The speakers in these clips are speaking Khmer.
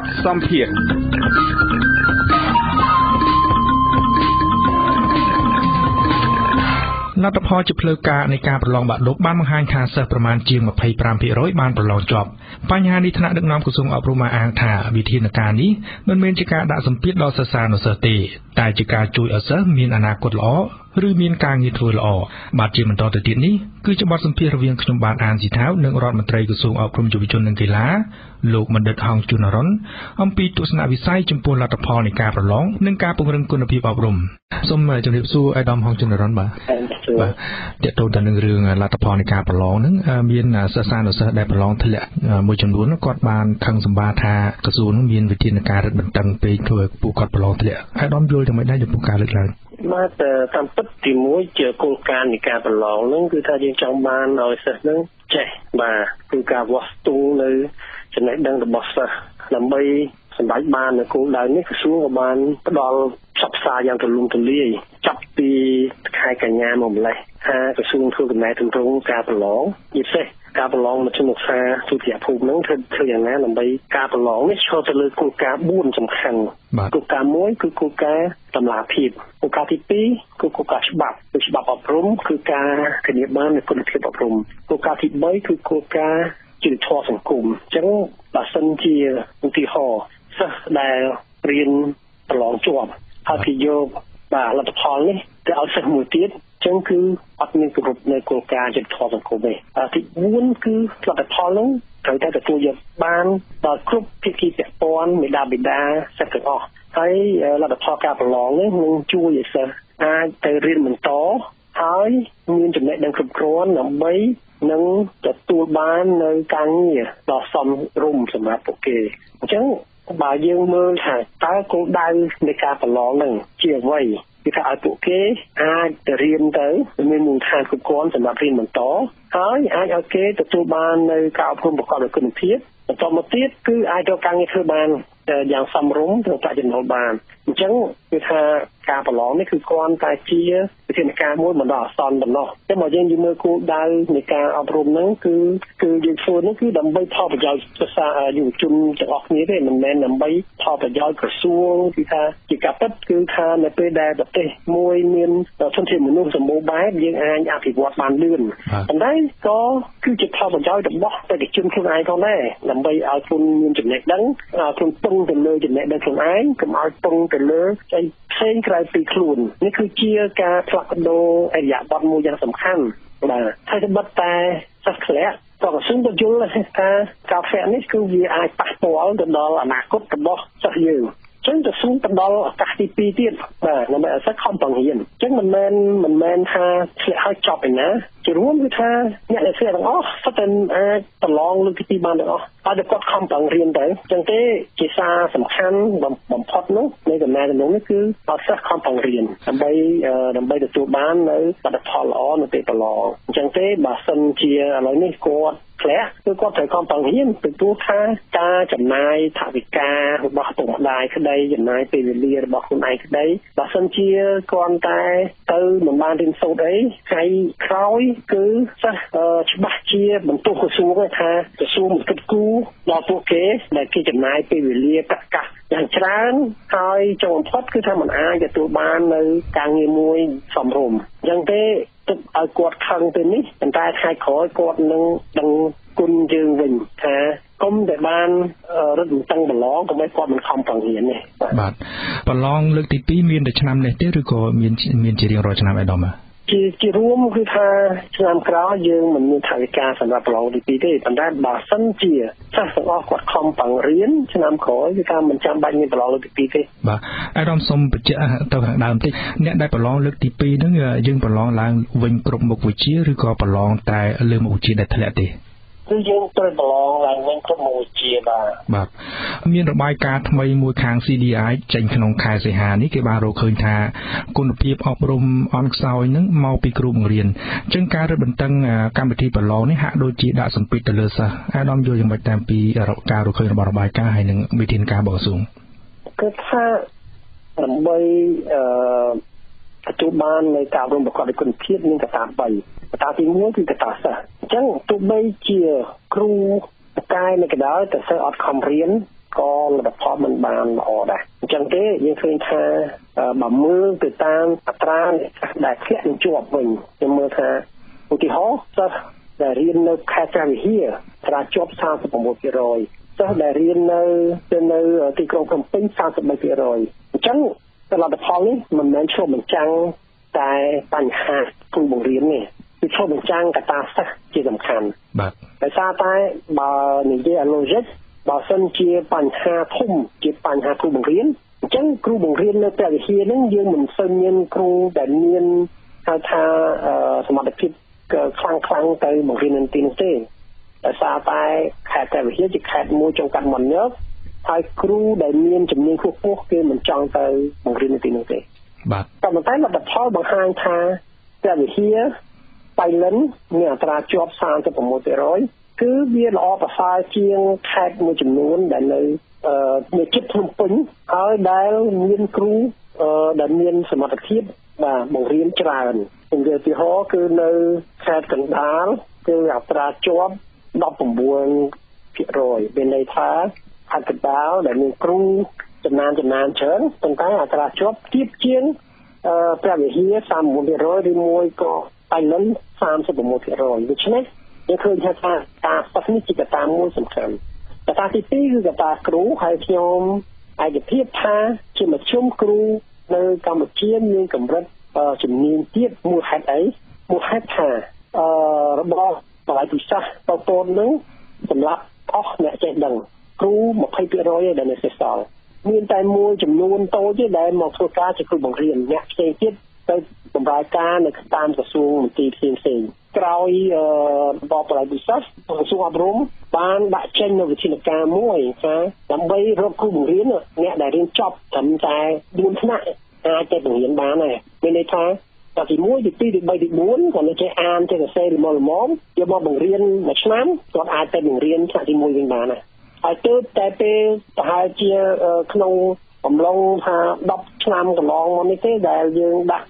សំភារលទ្ធផលជាផ្លូវការនៃការប្រឡងបាក់ឌុបបានបង្ហាញថាសិស្សប្រមាណជាង 25% បានប្រឡងជាប់បញ្ហានេះថ្នាក់ដឹកនាំក្រសួងអប់រំបានអាងថាវិធានការនេះមិនមែនជាការដាក់សម្ពាធដល់សិស្សានុសិស្សទេតែជាការជួយឲ្យសិស្សមានអនាគតល្អឬមានការងារធ្វើល្អបាទជាបន្តទៅទៀតនេះគឺជាបទសម្ភាសន៍រវាងខ្ញុំបាទអានស៊ីថាវនិងរដ្ឋមន្ត្រីក្រសួងអប់រំយុវជននិងកីឡាលោកបណ្ឌិតហងជួនរ៉ុនអំពីទស្សនវិស័យចំពោះលទ្ធផលនៃការប្រឡងនិងការពង្រឹងគុណភាពអប់រំសូមជម្រាបសួរអាយដាមហងជួនរ៉ុនបាទទាក់ទងទៅនឹងរឿងលទ្ធផលនៃការប្រឡងហ្នឹងមានសិស្សានុសិស្សដែលប្រឡងធ្លាក់មួយចំនួនគាត់បានខឹងសម្បាថាក្រសួងនឹងមានវិធានការរឹតបន្តឹងពេកធ្វើឲ្យពួកគាត់ប្រឡងធ្លាក់អាយដាមយល់យ៉ាងម៉េចដែរចំពោះការលើកឡើងបាទតាមពិតទីមួយជាគោលការណ៍នៃការប្រឡងហ្នឹងគឺថាយើងចង់បានឲ្យសិស្សហ្នឹងចេះបាទគឺការវាស់ស្ទង់នៅចំណេះដឹងរបស់សិស្សដើម្បីសម្រេចបាននៅគោលដៅនេះក្រសួងក៏បានផ្ដល់ផ្សព្វផ្សាយយ៉ាងទូលំទូលាយចាប់ពីខែកញ្ញាមកម្លេះថាក្រសួងធ្វើកំណែទម្រង់ការប្រឡងជាពិសេសការប្រឡងមធ្យមសិក្សាទុតិយភូមិហ្នឹងធ្វើយ៉ាងណាដើម្បីការប្រឡងនេះឈរទៅលើគោលការណ៍4សំខាន់គោលការណ៍1គឺគោលការណ៍តម្លាភាពគោលការណ៍ទី2គឺគោលការណ៍ច្បាប់គឺច្បាប់អប់រំគឺការធានាបាននូវគុណភាពអប់រំគោលការណ៍ទី3គឺគោលការណ៍ជីវធម៌សង្គមអញ្ចឹងបើសិនជាឧទាហរណ៍សិស្សដែលរៀនប្រឡងជាប់ហើយគេយកបាទលទ្ធផលនេះទៅឲ្យសិស្សមួយទៀតអញ្ចឹងគឺអត់មានគោរពនៅគោលការណ៍ជីវធម៌សង្គមទេទី4គឺលទ្ធផលនោះត្រូវតែទទួលយកបានដល់គ្រប់ភាគីពាក់ព័ន្ធមេដាបេដាសិស្សទាំងអស់ហើយលទ្ធផលការប្រឡងនេះនឹងជួយឲ្យសិស្សអាចទៅរៀនបន្តហើយមានចំណេះដឹងគ្រប់គ្រាន់ដើម្បីនឹងទទួលបាននៅការងារដ៏សមរម្យសម្រាប់ពួកគេអញ្ចឹងបើយើងមើលថាតើគោលដៅនៃការប្រឡងហ្នឹងជាអ្វីគឺថាឲ្យពួកគេអាចទៅរៀនទៅមានមូលដ្ឋានគ្រប់គ្រាន់សម្រាប់រៀនបន្តហើយអាចឲ្យគេទទួលបាននៅការអប់រំប្រកបដោយគុណភាពបន្តមកទៀតគឺអាចរកការងារធ្វើបានយ៉ាងសមរម្យក្នុងប្រាក់ចំណូលបានអញ្ចឹងគឺថាការប្រឡងនេះគឺគ្រាន់តែជាវិធានការមួយបណ្ដោះអាសន្នប៉ុណ្ណោះតែមកយើងមើលគោលដៅនៃការអប់រំហ្នឹងគឺយើងធ្វើនេះគឺដើម្បីផលប្រយោជន៍សិក្សាយុវជនទាំងអស់គ្នាទេមិនមែនដើម្បីផលប្រយោជន៍ក្រសួងគឺថាជាការពិតគឺថានៅពេលដែលប្រទេសមួយមានធនធានមនុស្សសម្បូរបែបយើងអាចអភិវឌ្ឍបានលឿនប៉ុន្តែក៏គឺជាផលប្រយោជន៍របស់បេក្ខជនខ្លួនឯងផងដែរដើម្បីឲ្យខ្លួនមានចំណេះដឹងខ្លួនពឹងទៅលើចំណេះដឹងខ្លួនឯងកុំឲ្យពឹងទៅលើផ្សេងក្រៅពីខ្លួននេះគឺជាការផ្លាស់ប្ដូរអរិយាប័ត្រមួយយ៉ាងសំខាន់បាទហើយត្បិតតែសិស្សធ្លាក់ក៏ក្រសួងក៏យល់ថាការធ្លាក់នេះគឺវាអាចប៉ះពាល់ទៅដល់អនាគតរបស់សិស្សយើងចឹងទៅសួរទៅដល់ឱកាសទី2ទៀតបាទដើម្បីឲ្យសិស្សខំប្រឹងរៀនចឹងមិនមែនថាធ្លាក់ឲ្យចប់ឯណាជារួមគឺថាអ្នកដែលធ្លាក់ទាំងអស់សុទ្ធតែអាចប្រឡងលើកទី2បានទាំងអស់ហើយតែគាត់ខំប្រឹងរៀនទៅចឹងទេជាសារសំខាន់បំផុតនោះនៃដំណើរទាំងនោះគឺឲ្យសិស្សខំប្រឹងរៀនដើម្បីទទួលបាននៅលទ្ធផលល្អនៅពេលប្រឡងអញ្ចឹងទេបើសិនជាឥឡូវនេះគាត់ធ្លាក់គឺគាត់ត្រូវខំប្រឹងរៀនពីព្រោះថាការចំណាយថវិការបស់ឪពុកម្ដាយក្តីចំណាយពេលវេលារបស់ខ្លួនឯងក្តីបើសិនជាគាត់តែទៅមិនបានរៀនសូត្រអីថ្ងៃក្រោយគឺសិស្សច្បាស់ជាបន្ទោសក្រសួងថាក្រសួងមិនគិតគូរដល់ពួកគេដែលគេចំណាយពេលវេលាប្រកាសយ៉ាងច្រើនហើយចុងបំផុតគឺថាมันអាចទទួលបាននៅការងារមួយសមរម្យអញ្ចឹងទេទុកឲ្យគាត់ខឹងទៅនេះប៉ុន្តែថ្ងៃក្រោយគាត់នឹងដឹងគុណយើងវិញថាគុំតែបានរឹតបន្តឹងប្រឡងកុំឲ្យគាត់មិនខំប្រឹងរៀនទេបាទប្រឡងលើកទី2មានតែឆ្នាំនេះទេឬក៏មានជារៀងរាល់ឆ្នាំឯកឧត្តមជារួមគឺថាឆ្នាំក្រោយយើងមិនមានថវិកាសម្រាប់ប្រឡងទី2ទេប៉ុន្តែបើសិនជាសិស្សទាំងអស់គាត់ខំប្រឹងរៀនឆ្នាំក្រោយគឺថាមិនចាំបាច់មានប្រឡងលើកទី2ទេបាទអាយដាមសូមបញ្ជាក់ទៅខាងដើមតិចអ្នកដែលប្រឡងលើកទី2ហ្នឹងយើងប្រឡងឡើងវិញគ្រប់មុខវិជ្ជាឬក៏ប្រឡងតែលើមុខវិជ្ជាដែលធ្លាក់ទេគឺយើងត្រូវប្រឡងឡើងវិញគ្រប់មុខវិជ្ជាបាទមានរបាយការណ៍ថ្មីមួយខាង CDI ចេញក្នុងខែសីហានេះគេបានរកឃើញថាគុណភាពអប់រំអន់ខ្សោយនឹងមកពីគ្រូបង្រៀនអញ្ចឹងការរឹតបន្តឹងកម្មវិធីប្រឡងនេះហាក់ដូចជាដាក់សម្ពាធទៅលើសិស្សអាដាមយល់យ៉ាងម៉េចតាមពីការរកឃើញរបស់របាយការណ៍ហើយនឹងវិធានការរបស់ក្រសួងគឺថាដើម្បីទទួលបាននៅការអប់រំប្រកបដោយគុណភាពមានកត្តា3កត្តាទី1គឺកត្តាសិស្សអញ្ចឹងទោះបីជាគ្រូតែនៅកណ្ដាលតែសិស្សអត់ខំរៀនក៏លទ្ធផលមិនបានល្អដែរអញ្ចឹងទេយើងឃើញថាបើមើលទៅតាមអត្រាដែលធ្លាក់នឹងជាប់វិញខ្ញុំមើលថាឧទាហរណ៍សិស្សដែលរៀននៅខេត្តព្រះវិហារត្រាជាប់ 36%សិស្សដែលរៀននៅទីក្រុងភ្នំពេញ 33% អញ្ចឹងលទ្ធផលនេះមិនមែនឆ្លុះបញ្ចាំងតែបញ្ហាគ្រូបង្រៀនទេគឺឆ្លុះបញ្ចាំងកត្តាសាស្ត្រជាសំខាន់បាទដោយសារតែបើនិយាយ logic បើសិនជាបញ្ហាធំជាបញ្ហាគ្រូបង្រៀនអញ្ចឹងគ្រូបង្រៀននៅព្រះវិហារហ្នឹងយើងមិនសូវមានគ្រូដែលមានហៅថាសមត្ថភាពខ្លាំងទៅបង្រៀននៅទីនោះទេដោយសារតែខេត្តព្រះវិហារជាខេត្តមួយចុងកាត់មាត់ញើកហើយគ្រូដែលមានជំនាញខ្ពស់គេមិនចង់ទៅបង្រៀននៅទីនោះទេបាទតែប៉ុន្តែលទ្ធផលបង្ហាញថាព្រះវិហារបៃលិនមានអត្រាជាប់ 36% គឺវាល្អប្រសើរជាងខេត្តមួយចំនួនដែលនៅជិតភ្នំពេញហើយដែលមានគ្រូដែលមានសមត្ថភាពបាទបង្រៀនច្រើនឧទាហរណ៍គឺនៅខេត្តកណ្ដាលគឺអត្រាជាប់ 19% មានន័យថាខេត្តកណ្ដាលដែលមានគ្រូចំណានច្រើនប៉ុន្តែអត្រាជាប់ទាបជាងព្រះវិហារ 39% ឬមួយក៏បៃលិន 36% ដូច្នេះយើងឃើញថាការសិក្សានេះជាកត្តាមួយសំខាន់កត្តាទី2គឺកត្តាគ្រូហើយខ្ញុំឯកភាពថាជាមធ្យមគ្រូនៅកម្ពុជាមានកម្រិតជំនាញទៀតមួយហេតុអីមួយហេតុថារបស់បរិយាពិសេសតូននឹងសម្រាប់អស់អ្នកចេះដឹងគ្រូ 20% ដែលនៅសេសសល់មានតែមួយចំនួនតូចទេដែលមកធ្វើការជាគ្រូបង្រៀនអ្នកផ្សេងទៀតទៅបម្រើការនៅតាមក្រសួងមន្ទីរផ្សេងក្រោយរបបបរិយាពិសេសក្រសួងអប់រំបានដាក់ចេញនូវវិធានការមួយថាដើម្បីរកគ្រូបង្រៀនអ្នកដែលរៀនចប់ត្រឹមតែ4ថ្នាក់អាចទៅបង្រៀនបានហើយមានន័យថាទី1ទី2ទី3ទី4គាត់នៅចេះអានចេះសរសេរល្មមយកមកបង្រៀនមួយឆ្នាំគាត់អាចទៅបង្រៀនថ្នាក់ទី1វិញបានហើយទើបតែពេលប្រហែលជាក្នុងអំឡុងថា10ឆ្នាំកន្លងមកនេះទេដែលយើងដាក់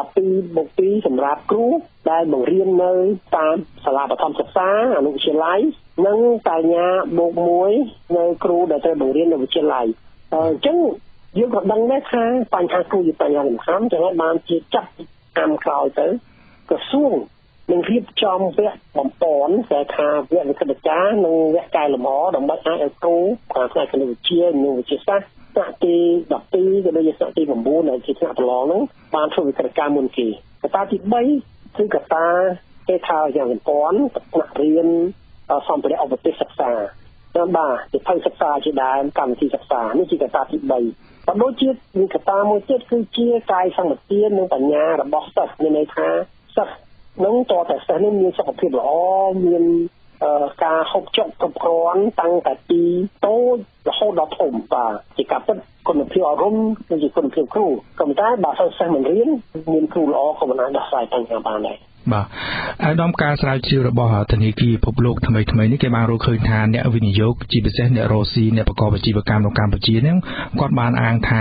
12/2សម្រាប់គ្រូដែលបង្រៀននៅតាមសាលាបឋមសិក្សាអនុវិទ្យាល័យនិងបញ្ញាបូក1នៅគ្រូដែលត្រូវបង្រៀននៅវិទ្យាល័យអញ្ចឹងយើងក៏ដឹងដែរថាបញ្ហាគ្រូជាបញ្ហាសំខាន់ចឹងហើយបានជាចាប់តាមក្រោយទៅក្រសួងនឹងរៀបចំវគ្គបំពន់តែថាវគ្គវិទ្យាចារនិងវគ្គកែលម្អដើម្បីអាចឲ្យគ្រូខាងផ្នែកគណិតវិទ្យានិងវិទ្យាសាស្ត្រថ្នាក់ទី12ទៅដល់ថ្នាក់ទី9ដែលជាថ្នាក់ប្រឡងហ្នឹងបានធ្វើវិទ្យាការមុនគេកត្តាទី3គឺកត្តាគេថាយ៉ាងបំពន់ថ្នាក់រៀនសម្ភារៈឧបទេសសិក្សាតាមបាទវិធីសិក្សាជាដើមកម្មវិធីសិក្សានេះជាកត្តាទី3ក៏ដូចជាមានកត្តាមួយទៀតគឺជាកាយសម្បទាននិងបញ្ញារបស់សិស្សមានន័យថាសិស្សនឹងតើសិស្សនេះមានសុខភាពល្អមានការហូបចុកគ្រប់គ្រាន់តាំងតែពីតូចរហូតដល់ធំបាទជាការពិតគុណភាពអប់រំគឺជាគុណភាពគ្រូក៏ប៉ុន្តែបើសិស្សមិនរៀនមានគ្រូល្អក៏មិនអាចដោះស្រាយបញ្ហាបានដែរបាទអាយដាមការស្រាវជ្រាវរបស់ធនាគារពិភពលោកថ្មីនេះគេបានរកឃើញថាអ្នកវិនិយោគជាពិសេសអ្នករកស៊ីអ្នកប្រកបអាជីវកម្មនៅកម្ពុជាហ្នឹងគាត់បានអាងថា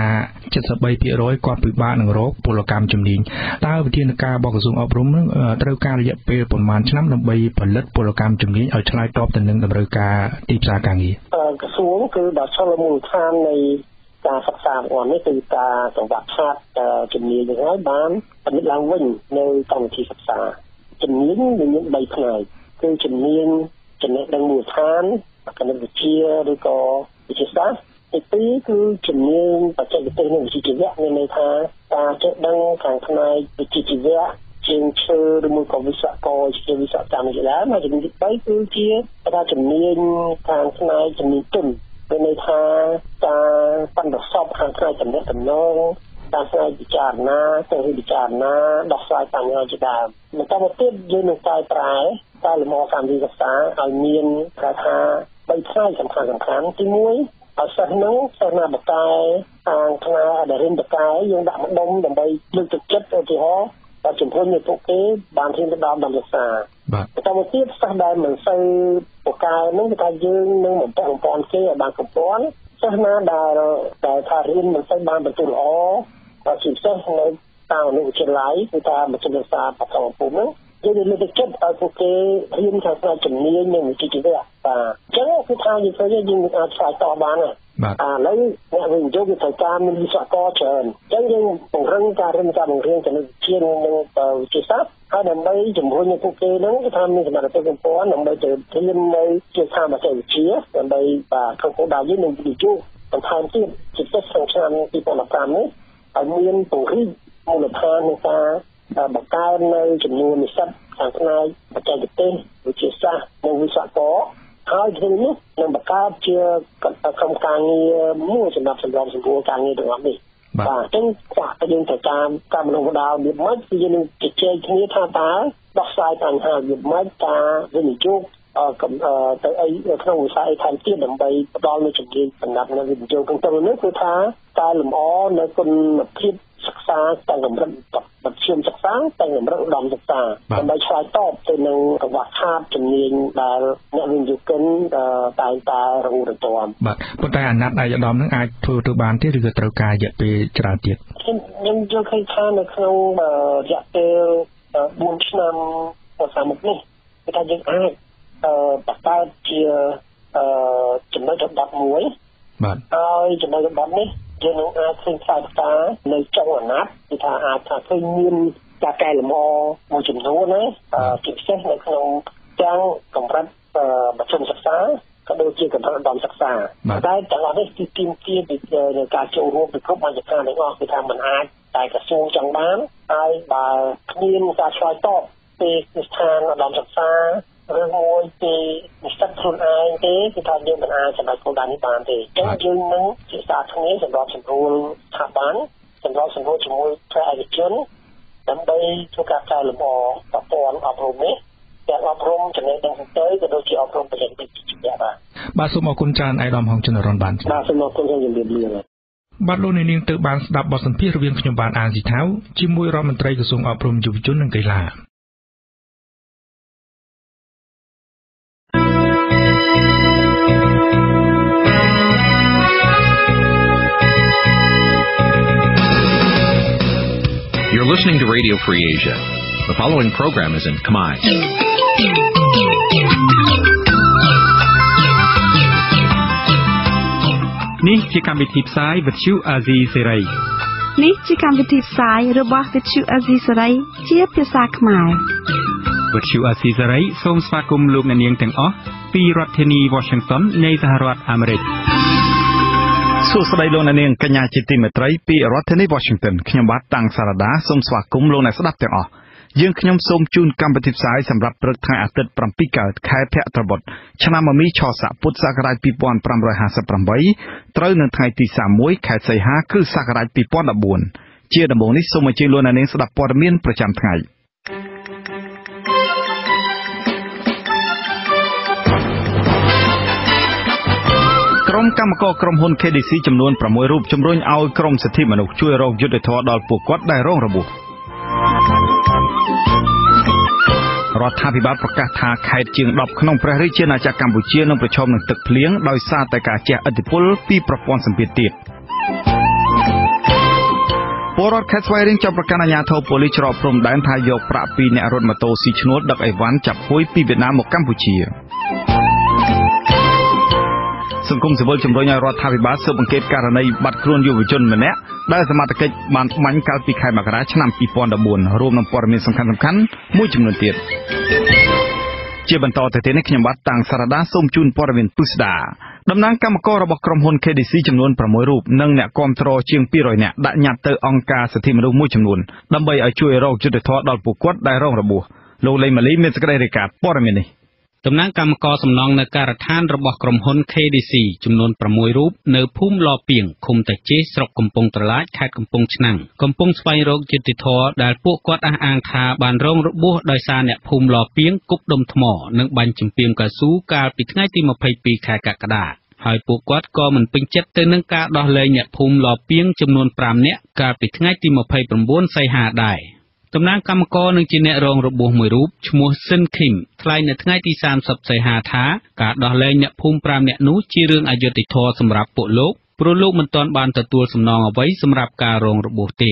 73% គាត់ពិបាកនឹងរកពលកម្មជំនាញតើវិធានការរបស់ក្រសួងអប់រំនឹងត្រូវការរយៈពេលប្រមាណឆ្នាំដើម្បីផលិតពលកម្មជំនាញឲ្យឆ្លើយតបទៅនឹងតម្រូវការទីផ្សារការងារក្រសួងគឺដល់ឆ្លងមូលដ្ឋាននៃការសិក្សារបស់នេះគឺការសង្វាក់ខាតជំនាញហ្នឹងហើយបានផលិតឡើងវិញនៅកម្មវិធីសិក្សាជំនាញមាន3ផ្នែកគឺជំនាញចំណេះដឹងមូលដ្ឋានគណិតវិទ្យាឬក៏វិទ្យាសាស្ត្រទី2គឺជំនាញបច្ចេកទេសនិងវិជ្ជាជីវៈមានន័យថាការចេះដឹងខាងផ្នែកវិជ្ជាជីវៈជាងឈើឬមួយក៏វិស្វករជាវិស្វកម្មជាដើមហើយជំនាញទី3គឺជាការជំនាញខាងផ្នែកជំនាញទន់មានន័យថាការបណ្ដសពខាងផ្នែកចំណេះដំណងការស្វែងពិចារណាទៅពិចារណាដោះស្រាយបញ្ហាជាដើមបន្តមកទៀតយើងនឹងកែប្រែការលំអកម្មវិធីសិក្សាឲ្យមានគេថា3ផ្នែកសំខាន់ទី1ឲ្យសិស្សនោះសិស្សណាបកែខាងផ្នែកដែលរៀនបកែយើងដាក់ម្ដុំដើម្បីលើកទឹកចិត្តឧទាហរណ៍ដល់ជំរុញឲ្យពួកគេបានរៀនទៅដល់ដំណើរការបន្តមកទៀតសិស្សដែលមិនសូវបកែនោះគឺថាយើងនឹងបំពេញគេឲ្យបានគ្រប់គ្រាន់សិស្សណាដែលថារៀនមិនសូវបានបន្ទុកល្អជាពិសេសនៅតាមអនុវិទ្យាល័យគឺថាមជ្ឈមណ្ឌលសាស្ត្របឋមភូមិយើងលើកទឹកចិត្តឲ្យពួកគេរៀនខាងផ្នែកជំនាញនិងវិជ្ជាជីវៈបាទអញ្ចឹងគឺថាយើងឃើញយើងអាចឆ្លើយតបបានแล้วเนี่ยวิญญาณวิทยาการมีวิศวกรเชิญยังปงเรื่องการเรียนการเรียนจะเชี่ยนยังจิตซับให้นำไปจมูกยังพวกเกนั้นจะทำมีสมรรถเป็นป้อนนำไปเจอที่เรียนในเกี่ยวกับมาเจอเชี่ยนำไปทางโคดายิ่งหนึ่งดีจุเป็นทางที่จิตใจสังชานที่ปนการนี้เรียนปงที่มูลค่าในการบักการในจำนวนสัตว์ทางนายปัจจัยเต้วิจิตรศาสตร์ในวิศวกรហើយทีนี้នឹងបង្កើតជាក្រុមការងារមួយសម្រាប់សម្រួលការងារទាំងអស់នេះបាទអញ្ចឹងយើងត្រូវការមនុស្សបណ្ដាលវាមិនគឺយើងនឹងជជែកគ្នាថាតើដោះស្រាយបញ្ហាវាមិនការវិនិយោគទៅអីក្នុងវិស័យថែមទៀតដើម្បីផ្ដល់នូវជំនាញសម្រាប់នៅវិនិយោគក្នុងនោះគឺថាការលម្អនៅគុណភាពសិក្សាទាំងកម្រិតមធ្យមសិក្សាទាំងកម្រិតឧត្តមសិក្សាដើម្បីឆ្លើយតបទៅនឹងកង្វះខាតជំនាញដែលអ្នកវិនិយោគិនតែងតែរងរទាំបាទប៉ុន្តែអាណត្តិឯកឧត្តមនឹងអាចធ្វើទៅបានទេឬក៏ត្រូវការរយៈពេលច្រើនទៀតខ្ញុំយល់ឃើញថានៅក្នុងរយៈពេល4ឆ្នាំតាមមុខនេះគឺថាយើងអាចបង្កើតជាចំណុចរបបមួយបាទហើយចំណុចរបបនេះយើងនឹងអាចឃើញផ្សាយផ្កានៅចុងអាណត្តិគឺថាអាចថាឃើញមានការកែលម្អមួយចំនួនណាជាពិសេសនៅក្នុងទាំងកម្រិតមធ្យមសិក្សាក៏ដូចជាកម្រិតឧត្តមសិក្សាតែទាំងអស់នេះគឺទាមទារពីការចូលរួមពីគ្រប់អាជ្ញាការទាំងអស់គឺថាมันអាចតែក្រសួងចង់បានហើយបើគ្មានការឆ្លើយតបពីស្ថានឧត្តមសិក្សាឬមួយពីនិស្សិតខ្លួនឯងទេគឺថាយើងមិនអាចសម្រេចគោលដៅនេះបានទេអញ្ចឹងយើងនឹងសិក្សាគ្នាសម្រាប់សម្រួលស្ថាប័នសម្រាប់សម្រួលជាមួយផ្នែកឯកជនដើម្បីធ្វើការកែលម្អប្រព័ន្ធអប់រំនេះទាំងអប់រំចំណេះដឹងទៅក៏ដូចជាអប់រំបច្ចេកទេសជាក់បាទសូមអរគុណច្រើនឯកឧត្តមហងចន្ទរនបានបាទសូមអរគុណជំរាបលាបាទលោកនាងទៅបានស្ដាប់បទសម្ភាសន៍រវាងខ្ញុំបាទអានស៊ីថាវជាមួយរដ្ឋមន្ត្រីក្រសួងអប់រំយុវជននិងកីឡា You're listening to Radio Free Asia. The following program is in Khmer. Nǐ chi càm bi tiệp xáy vệt chiu Asia Serai. Nǐ chi càm bi tiệp xáyរបស់វិទ្យុអាស៊ីសេរីជាភាសាខ្មែរវិទ្យុអាស៊ីសេរីសូមស្វាគមន៍លោកអ្នកនាងទាំងអស់ពីរដ្ឋធានី Washington នៃសហរដ្ឋអាមេរិកសួស្តីលោកអ្នកនាងកញ្ញាជាទីមេត្រីពីរដ្ឋធានី Washington ខ្ញុំបាទតាំងសារ៉ាដាសូមស្វាគមន៍លោកអ្នកស្ដាប់ទាំងអស់យើងខ្ញុំសូមជូនកម្មវិធីផ្សាយសម្រាប់ព្រឹកថ្ងៃអាទិត្យ7កើតខែភទ្របទឆ្នាំមមីឆស័កពុទ្ធសករាជ2558ត្រូវនៅថ្ងៃទី31ខែសីហាគ្រិស្តសករាជ2014ជាដំបូងនេះសូមអញ្ជើញលោកអ្នកនាងស្ដាប់ព័ត៌មានប្រចាំថ្ងៃក្រុមកម្មការក្រុមហ៊ុន KDC ចំនួន6រូបជំរុញឲ្យក្រមសិទ្ធិមនុស្សជួយរកយុត្តិធម៌ដល់ពួកគាត់ដែលរងរបួសរដ្ឋាភិបាលប្រកាសថាខេត្តជាង10ក្នុងព្រះរាជាណាចក្រកម្ពុជានឹងប្រឈមនឹងទឹកភ្លៀងដោយសារតែការជះឥទ្ធិពលពីប្រព័ន្ធសម្ពាធទៀតពលរដ្ឋខេត្តស្វាយរៀងចាប់ប្រកាន់អាជ្ញាធរប៉ូលីសច្រកព្រំដែនថាយកប្រាក់ពីអ្នករត់ម៉ូតូស៊ីឈ្នួលដឹកអីវ៉ាន់ចាប់ហួយពីវៀតណាមមកកម្ពុជាសង្គមស៊ីវិលជំរុញឲ្យរដ្ឋាភិបាលស៊ើបអង្កេតករណីបាត់ខ្លួនយុវជនម្នាក់ដែលសមត្ថកិច្ចបានបាញ់កាលពីខែមករាឆ្នាំ2014រួមនឹងព័ត៌មានសំខាន់ៗមួយចំនួនទៀតជាបន្តទៅទៀតនេះខ្ញុំបាទតាំងសារ៉ាដាសូមជូនព័ត៌មានពិស្ដាតំណាងកម្មកររបស់ក្រុមហ៊ុន KDC ចំនួន6រូបនិងអ្នកគាំទ្រជាង200នាក់ដាក់ញត្តិទៅអង្គការសិទ្ធិមនុស្សមួយចំនួនដើម្បីឲ្យជួយរកយុត្តិធម៌ដល់ពួកគាត់ដែលរងរបួសលោកលេងម៉ាលីមានសេចក្តីរាយការណ៍ព័ត៌មាននេះតំណាងកម្មករសំណង់នៅការដ្ឋានរបស់ក្រុមហ៊ុន KDC ចំនួន6រូបនៅភូមិឡពីងឃុំតាជេស្រុកកំពង់ត្រឡាចខេត្តកំពង់ឆ្នាំងកំពុងស្វែងរកយុត្តិធម៌ដែលពួកគាត់អះអាងថាបានរងរបួសដោយសារអ្នកភូមិឡពីងគប់ដុំថ្មនិងបាញ់ចំពាមកៅស៊ូកាលពីថ្ងៃទី22ខែកក្កដាហើយពួកគាត់ក៏មិនពេញចិត្តទៅនឹងការដោះលែងអ្នកភូមិឡពីងចំនួន5នាក់កាលពីថ្ងៃទី29សីហាដែរតំណាងកម្មករនឹងជាអ្នករងរបួសមួយរូបឈ្មោះស៊ិនឃីមថ្លែងនៅថ្ងៃទី30សីហាថាការដោះលែងអ្នកភូមិ5នាក់នោះជារឿងអយុត្តិធម៌សម្រាប់ពួកលោកព្រោះលោកមិនទាន់បានទទួលសំណងអ្វីសម្រាប់ការរងរបួសទេ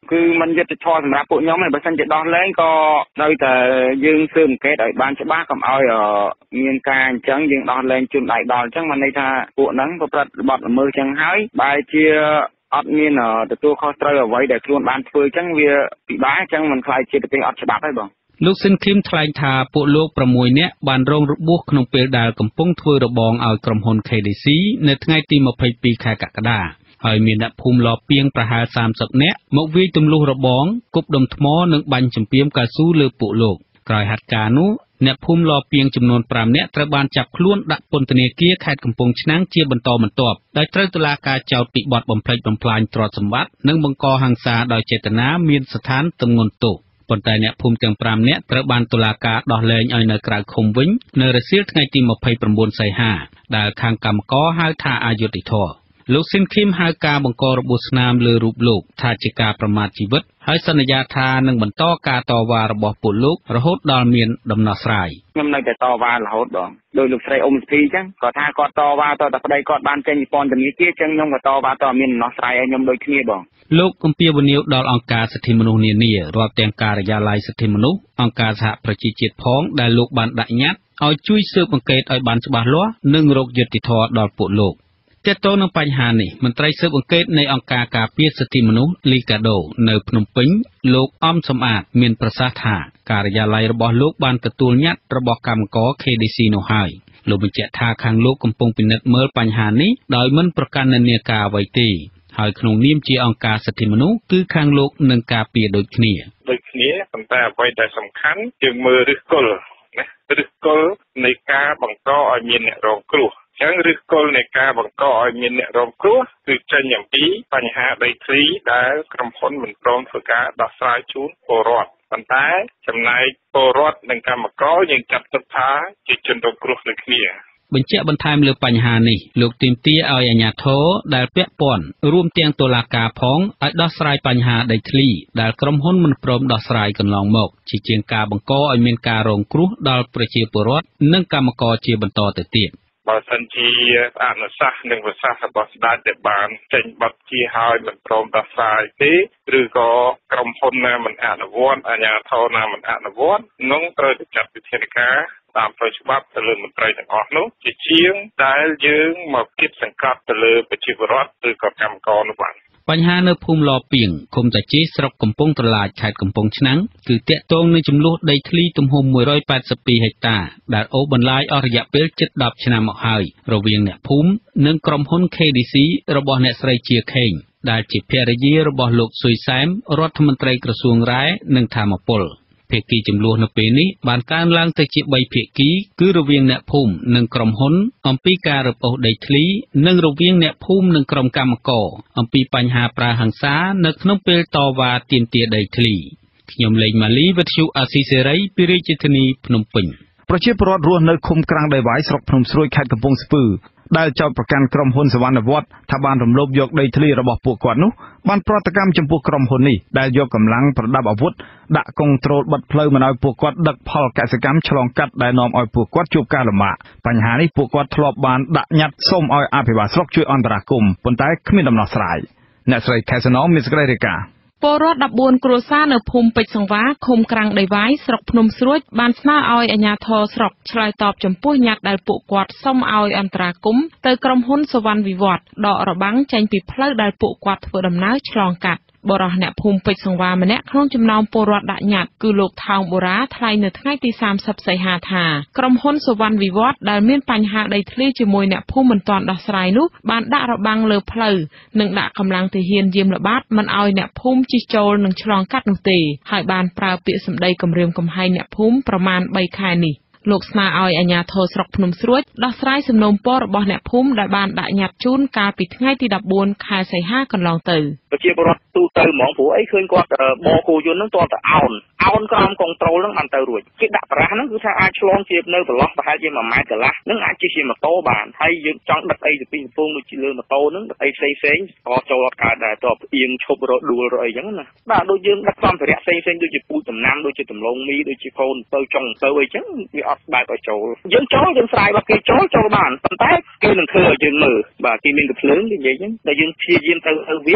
គឺมันយុទ្ធធម៌សម្រាប់ពួកខ្ញុំឯងបើសិនជាដោះលែងក៏នៅតែយើងស៊ើបអង្កេតឲ្យបានច្បាស់កុំឲ្យមានការអញ្ចឹងយើងដោះលែងជនដៃដល់អញ្ចឹងមិនន័យថាពួកហ្នឹងប្រព្រឹត្តបទល្មើសអញ្ចឹងហើយបែរជាអត់មានទទួលខុសត្រូវអ្វីដែលខ្លួនបានធ្វើអញ្ចឹងវាពិបាកអញ្ចឹងមិនខ្លាចជាប្រទេសអត់ច្បាប់ហើយបងលោកស៊ិនឃីមថ្លែងថាពួកលោក6នាក់បានរងរបួសក្នុងពេលដែលកំពុងធ្វើរបងឲ្យក្រុមហ៊ុន KDC នៅថ្ងៃទី22ខែកក្កដាហើយមានអ្នកភូមិលពីងប្រហែល30នាក់មកវាយទម្លុះរបងគប់ដុំថ្មនិងបាញ់ចម្ពាមកៅស៊ូលើពួកលោកក្រោយហេតុការណ៍នោះអ្នកភូមិលពីងចំនួន5នាក់ត្រូវបានចាប់ខ្លួនដាក់ពន្ធនាគារខេត្តកំពង់ឆ្នាំងជាបន្តបន្ទាប់ដោយត្រូវតុលាការចោទពីបទបំផ្លិចបំផ្លាញទ្រព្យសម្បត្តិនិងបង្កហិង្សាដោយចេតនាមានស្ថានទម្ងន់ទោសប៉ុន្តែអ្នកភូមិទាំង5នាក់ត្រូវបានតុលាការដោះលែងឲ្យនៅក្រៅឃុំវិញនៅរសៀលថ្ងៃទី29សីហាដែលខាងកម្មករហៅថាអយុត្តិធម៌លោកស៊ិនឃីមហៅការបង្ករបួសស្នាមលើរូបលោកថាជាការប្រមាថជីវិតហើយសន្យាថានឹងបន្តការតវ៉ារបស់ពលលោករហូតដល់មានដំណោះស្រាយខ្ញុំនៅតែតវ៉ារហូតបងដោយលោកស្រីអ៊ុំស្ភីអញ្ចឹងគាត់ថាគាត់តវ៉ាតតែប្តីគាត់បានចេញពីពន្ធនាគារអញ្ចឹងខ្ញុំក៏តវ៉ាតមានដំណោះស្រាយឲ្យខ្ញុំដូចគ្នាបងលោកអំពាវនាវដល់អង្គការសិទ្ធិមនុស្សនានារាប់ទាំងការិយាល័យសិទ្ធិមនុស្សអង្គការសហប្រជាជាតិផងដែលលោកបានដាក់ញត្តិឲ្យជួយស៊ើបអង្កេតឲ្យបានច្បាស់លាស់និងរកយុត្តិធម៌ដល់ពួកលោកទាក់ទងនឹងបញ្ហានេះមន្ត្រីស៊ើបអង្កេតនៃអង្គការការពារសិទ្ធិមនុស្សលីកាដូនៅភ្នំពេញលោកអំសំអាតមានប្រសាសន៍ថាការិយាល័យរបស់លោកបានទទួលញត្តិរបស់កម្មករ KDC នោះហើយលោកបញ្ជាក់ថាខាងលោកកំពុងពិនិត្យមើលបញ្ហានេះដោយមិនប្រកាន់និន្នាការអ្វីទេហើយក្នុងនាមជាអង្គការសិទ្ធិមនុស្សគឺខាងលោកនឹងការពារដូចគ្នាប៉ុន្តែអ្វីដែលសំខាន់យើងមើលឫសគល់ណាឫសគល់នៃការបង្កឲ្យមានអ្នករងគ្រោះចឹងឫសគល់នៃការបង្កឲ្យមានអ្នករងគ្រោះគឺចេញអំពីបញ្ហាដីធ្លីដែលក្រុមហ៊ុនមិនព្រមធ្វើការដោះស្រាយជូនពលរដ្ឋប៉ុន្តែចំណែកពលរដ្ឋនិងកម្មករយើងចាត់ទុកថាជាជនរងគ្រោះដូចគ្នាបញ្ជាក់បន្ថែមលើបញ្ហានេះលោកទាមទារឲ្យអាជ្ញាធរដែលពាក់ព័ន្ធរួមទាំងតុលាការផងឲ្យដោះស្រាយបញ្ហាដីធ្លីដែលក្រុមហ៊ុនមិនព្រមដោះស្រាយកន្លងមកជាជាងការបង្កឲ្យមានការរងគ្រោះដល់ប្រជាពលរដ្ឋនិងកម្មករជាបន្តទៅទៀតបើសិនជាអនុសាសន៍និងប្រសាសន៍របស់ស្ដេចដែលបានចេញបទជាឲ្យមិនព្រមដោះស្រាយទេឬក៏ក្រុមហ៊ុនណាមិនអនុវត្តអាជ្ញាធរណាមិនអនុវត្តនោះត្រូវតែចាត់វិធានការតាមផ្លូវច្បាប់ទៅលើមន្ត្រីទាំងអស់នោះជាជាងដែលយើងមកគិតសង្កត់ទៅលើប្រជាពលរដ្ឋឬក៏កម្មករនោះបានបញ្ហានៅភូមិលពីងឃុំតាជីស្រុកកំពង់ត្រឡាចខេត្តកំពង់ឆ្នាំងគឺតាក់ទងនឹងចំនួនដីធ្លីទំហំ182ហិកតាដែលអូសបន្លាយអស់រយៈពេលជិត10ឆ្នាំមកហើយរវាងអ្នកភូមិនិងក្រុមហ៊ុន KDC របស់អ្នកស្រីជាខេងដែលជាភរិយារបស់លោកស៊ុយសែមរដ្ឋមន្ត្រីក្រសួងរ៉ែនិងធម្មពលភាគីចំនួននៅពេលនេះបានកើនឡើងទៅជា3ភាគីគឺរវាងអ្នកភូមិនិងក្រុមហ៊ុនអំពីការរឹបអូសដីធ្លីនិងរវាងអ្នកភូមិនិងក្រុមកម្មករអំពីបញ្ហាប្រើហិង្សានៅក្នុងពេលតវ៉ាទាមទារដីធ្លីខ្ញុំលេងម៉ាលីវិទ្យុអាស៊ីសេរីពីរាជធានីភ្នំពេញប្រជាពលរដ្ឋរស់នៅឃុំក្រាំងដីវាយស្រុកភ្នំស្រួយខេត្តកំពង់ស្ពឺដែលចោទប្រកាន់ក្រុមហ៊ុនសវណ្ណវត្តថាបានរំលោភយកដីធ្លីរបស់ពួកគាត់នោះបានប្រតិកម្មចំពោះក្រុមហ៊ុននេះដែលយកកម្លាំងប្រដាប់អាវុធដាក់កុងត្រូលបិទផ្លូវមិនឲ្យពួកគាត់ដឹកផលកសិកម្មឆ្លងកាត់ដែលនាំឲ្យពួកគាត់ជួបការលំបាកបញ្ហានេះពួកគាត់ធ្លាប់បានដាក់ញត្តិសូមឲ្យអភិបាលស្រុកជួយអន្តរាគមន៍ប៉ុន្តែគ្មានដំណោះស្រាយអ្នកស្រីខេសណោមានសេចក្តីរាយការណ៍ពលរដ្ឋ14គ្រួសារនៅភូមិពេជ្រសង្វាឃុំក្រាំងដីវាយស្រុកភ្នំស្រួយបានស្នើឲ្យអាជ្ញាធរស្រុកឆ្លើយតបចំពោះញត្តិដែលពួកគាត់សុំឲ្យអន្តរាគមន៍ទៅក្រុមហ៊ុនសវណ្ណវិវត្តដករបាំងចេញពីផ្លូវដែលពួកគាត់ធ្វើដំណើរឆ្លងកាត់បរិះអ្នកភូមិពេជ្រសង្វាម្នាក់ក្នុងចំណោមពលរដ្ឋដាក់ញត្តិគឺលោកថោងបូរ៉ាថ្លែងនៅថ្ងៃទី30សីហាថាក្រុមហ៊ុនសវណ្ណវិវត្តដែលមានបញ្ហាដីធ្លីជាមួយអ្នកភូមិមិនទាន់ដោះស្រាយនោះបានដាក់របាំងលើផ្លូវនិងដាក់កម្លាំងទាហានយាមល្បាតមិនឲ្យអ្នកភូមិជិះចូលនិងឆ្លងកាត់នោះទេហើយបានប្រើពាក្យសម្ដីគំរាមកំហែងអ្នកភូមិប្រមាណ3ខែនេះលោកស្នើឲ្យអាជ្ញាធរស្រុកភ្នំស្រួយដោះស្រាយសំណូមពររបស់អ្នកភូមិដែលបានដាក់ញត្តិជូនកាលពីថ្ងៃទី14ខែសីហាកន្លងទៅប្រជាពលរដ្ឋទូទៅហ្មងព្រោះអីឃើញគាត់បកគោយន្តហ្នឹងទាល់តែអោនក្រោមកុងត្រូលហ្នឹងបានទៅរួចគេដាក់ប្រាស់ហ្នឹងគឺថាអាចឆ្លងជានៅប្រឡោះប្រហែលជា1ម៉ែត្រកន្លះហ្នឹងអាចជិះជាម៉ូតូបានហើយយើងចង់ដឹកអីទៅពីកំពង់ដូចជាលើម៉ូតូហ្នឹងដឹកអីផ្សេងក៏ចូលអត់កើតដែរតបអៀងឈប់រដួលរអីចឹងណាបាទដូចយើងដឹកសម្ភារៈផ្សេងដូចជាពូជដំណាំដូចជាដំឡូងមីដូចជាកូនទៅចុងទៅអីចឹងវាអត់បែបឲ្យចូលយើងចូលយើងស្រាយរបស់គេចូលបានប៉ុន្តែគេនឹងធ្វើឲ្យយើងមើលបាទគេមានកំភ្លើងនិយាយចឹងតែយើងព្យាយាមទៅវិញគេ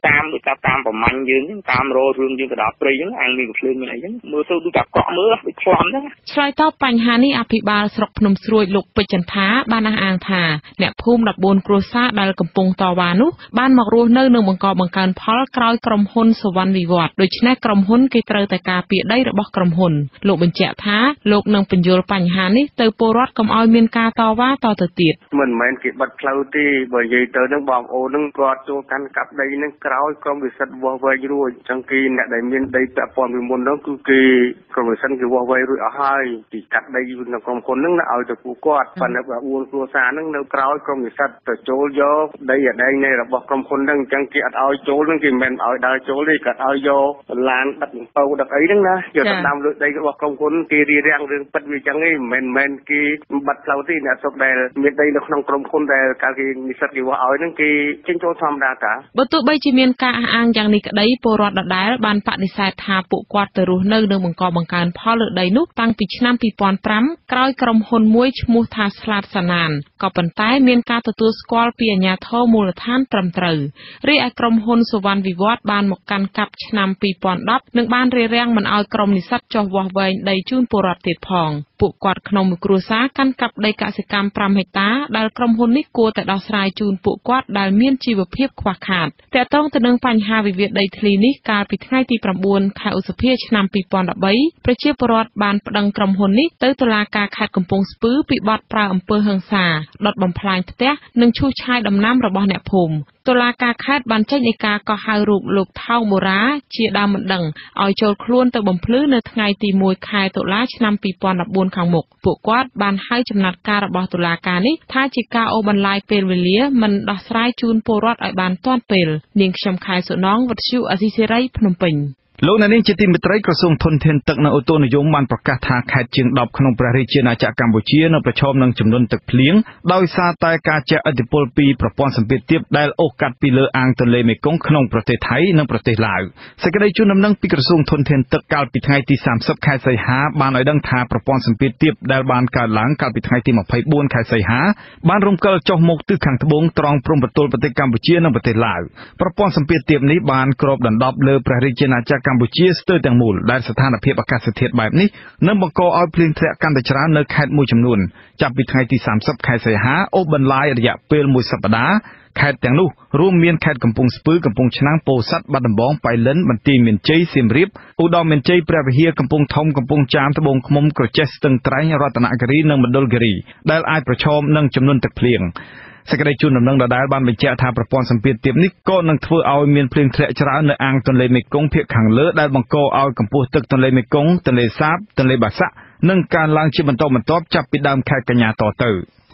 តាមដូចតាមប្រមាញ់យើងតាមរោរឿងយើងទៅដល់ព្រៃហ្នឹងអាំងមានភ្លើងមានអីចឹងមើលទៅដូចតែកក់មើលដូចខ្លំចឹងឆ្លើយតបបញ្ហានេះអភិបាលស្រុកភ្នំស្រួយលោកពេជ្រចន្ទថាបានអះអាងថាអ្នកភូមិ14គ្រួសារដែលកំពុងតវ៉ានោះបានមករស់នៅនឹងបង្កបង្កើនផលក្រោយក្រុមហ៊ុនសុវណ្ណវិវត្តដូច្នេះក្រុមហ៊ុនគេត្រូវតែការពារដីរបស់ក្រុមហ៊ុនលោកបញ្ជាក់ថាលោកនឹងបញ្យល់បញ្ហានេះទៅពលរដ្ឋកុំឲ្យមានការតវ៉ាតទៅទៀតមិនមែនគេបិទផ្លូវទេបើនិយាយទៅនឹងបងប្អូននឹងគាត់ចូលកាន់កាប់ដីនឹងក្រោយក្រុមវិសិទ្ធវាស់វែងរួចចឹងគេអ្នកដែលមានដីពាក់ព័ន្ធពីមុននោះគឺគេក្រុមវិសិទ្ធគេវាស់វែងរួចអស់ហើយពីកាត់ដីនៅក្រុមហ៊ុននឹងឲ្យទៅពួកគាត់ប៉ុន្តែ4គ្រួសារនឹងនៅក្រោយក្រុមវិសិទ្ធទៅចូលយកដីអាដែងនៃរបស់ក្រុមហ៊ុននឹងចឹងគេអត់ឲ្យចូលនឹងគេមិនឲ្យដើរចូលទេគាត់ឲ្យយកឡានដឹកពៅដឹកអីហ្នឹងណាយកទៅដាំលើដីរបស់ក្រុមហ៊ុនគេរៀបរៀងរឿងពិតវាចឹងឯងមិនមែនគេបាត់ផ្លូវទេអ្នកស្រុកដែលមានដីនៅក្នុងក្រុមហ៊ុនដែលកាលគេនិស្សិតគេវាស់ឲ្យហ្នឹងគេចេញចូលធម្មតាតាបើទោះបីជាមានការអះអាងយ៉ាងនេះក្តីពលរដ្ឋដដែលបានបដិសេធថាពួកគាត់ទៅរស់នៅនឹងបង្កបង្កើនផលលើដីនោះតាំងពីឆ្នាំ2005ក្រោយក្រុមហ៊ុនមួយឈ្មោះថាស្លាតសាណានក៏ប៉ុន្តែមានការទទួលស្គាល់ពីអាជ្ញាធរមូលដ្ឋានត្រឹមត្រូវរីឯក្រុមហ៊ុនសុវណ្ណវិវត្តបានមកកាន់កាប់ឆ្នាំ2010និងបានរារាំងមិនឲ្យក្រុមនិស្សិតចុះវាស់វែងដីជូនពលរដ្ឋទៀតផងពួកគាត់ក្នុងមួយគ្រួសារកាន់កាប់ដីកសិកម្ម5ហិកតាដែលក្រុមហ៊ុននេះគួរតែដោះស្រាយជូនពួកគាត់ដែលមានជីវភាពខ្វះខាតទាក់ទងទៅនឹងបញ្ហាវិវាទដីធ្លីនេះកាលពីថ្ងៃទី9ខែឧសភាឆ្នាំ2013ប្រជាពលរដ្ឋបានប្តឹងក្រុមហ៊ុននេះទៅតុលាការខេត្តកំពង់ស្ពឺពីបទប្រើអំពើហិង្សាដុតបំផ្លាញផ្ទះនិងឈូសឆាយដំណាំរបស់អ្នកភូមិតុលាការខេត្តបានចេញដីកាកោះហៅរូបលោកថោងបូរ៉ាជាដើមមិនដឹងឲ្យចូលខ្លួនទៅបំភ្លឺនៅថ្ងៃទី1ខែតុលាឆ្នាំ2014ខាងមុខពួកគាត់បានហៅចំណាត់ការរបស់តុលាការនេះថាជាការអូសបន្លាយពេលវេលាមិនដោះស្រាយជូនពលរដ្ឋឲ្យបានទាន់ពេលនាងខ្ញុំខែសុណងវិទ្យុអស៊ីសេរីភ្នំពេញលោកអ្នកនាងជាទីមេត្រីក្រសួងធនធានទឹកនិងអូតូនិយមបានប្រកាសថាខេត្តជាង10ក្នុងព្រះរាជាណាចក្រកម្ពុជានៅប្រឈមនឹងចំនួនទឹកភ្លៀងដោយសារតែការជះឥទ្ធិពលពីប្រព័ន្ធសម្ពាធទាបដែលអូសកាត់ពីលើអាងទន្លេមេគង្គក្នុងប្រទេសថៃនិងប្រទេសឡាវសេចក្តីជូនដំណឹងពីក្រសួងធនធានទឹកកាលពីថ្ងៃទី30ខែសីហាបានឲ្យដឹងថាប្រព័ន្ធសម្ពាធទាបដែលបានកើតឡើងកាលពីថ្ងៃទី24ខែសីហាបានរំកិលចុះមកទិសខាងត្បូងត្រង់ព្រំប្រទល់ប្រទេសកម្ពុជានិងប្រទេសឡាវប្រព័ន្ធសម្ពាធទាបនេះបានគ្របដណ្ដប់លើព្រះរាជាណាចក្រកម្ពុជាស្ទើរទាំងមូលដែលស្ថានភាពអាកាសធាតុបែបនេះនឹងបង្កឲ្យភ្លៀងធ្លាក់កាន់តែច្រើននៅខេត្តមួយចំនួនចាប់ពីថ្ងៃទី30ខែសីហាអូសបន្លាយរយៈពេលមួយសប្តាហ៍ខេត្តទាំងនោះរួមមានខេត្តកំពង់ស្ពឺកំពង់ឆ្នាំងពោធិ៍សាត់បាត់ដំបងប៉ៃលិនបន្ទាយមានជ័យសៀមរាបឧត្តរមានជ័យព្រះវិហារកំពង់ធំកំពង់ចាមត្បូងឃ្មុំក្រចេះស្ទឹងត្រែងរតនគិរីនិងមណ្ឌលគិរីដែលអាចប្រឈមនឹងចំនួនទឹកភ្លៀងសេចក្តីជូនដំណឹងដដែលបានបញ្ជាក់ថាប្រព័ន្ធសម្ពាធទាបនេះក៏នឹងធ្វើឲ្យមានភ្លៀងធ្លាក់ច្រើននៅអាងទន្លេមេគង្គភាគខាងលើដែលបង្កឲ្យកម្ពស់ទឹកទន្លេមេគង្គទន្លេសាបទន្លេបាសាក់និងកើនឡើងជាបន្តបន្ទាប់ចាប់ពីដើមខែកញ្ញាតទៅ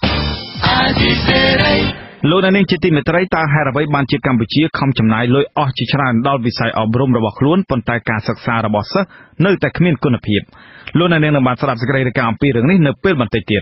លោកអ្នកនាងជាទីមេត្រីតើហេតុអ្វីបានជាកម្ពុជាខំចំណាយលុយអស់ជាច្រើនដល់វិស័យអប់រំរបស់ខ្លួនប៉ុន្តែការសិក្សារបស់សិស្សនៅតែគ្មានគុណភាពលោកអ្នកនាងនឹងបានស្ដាប់សេចក្តីរាយការណ៍អំពីរឿងនេះនៅពេលបន្តិចទៀត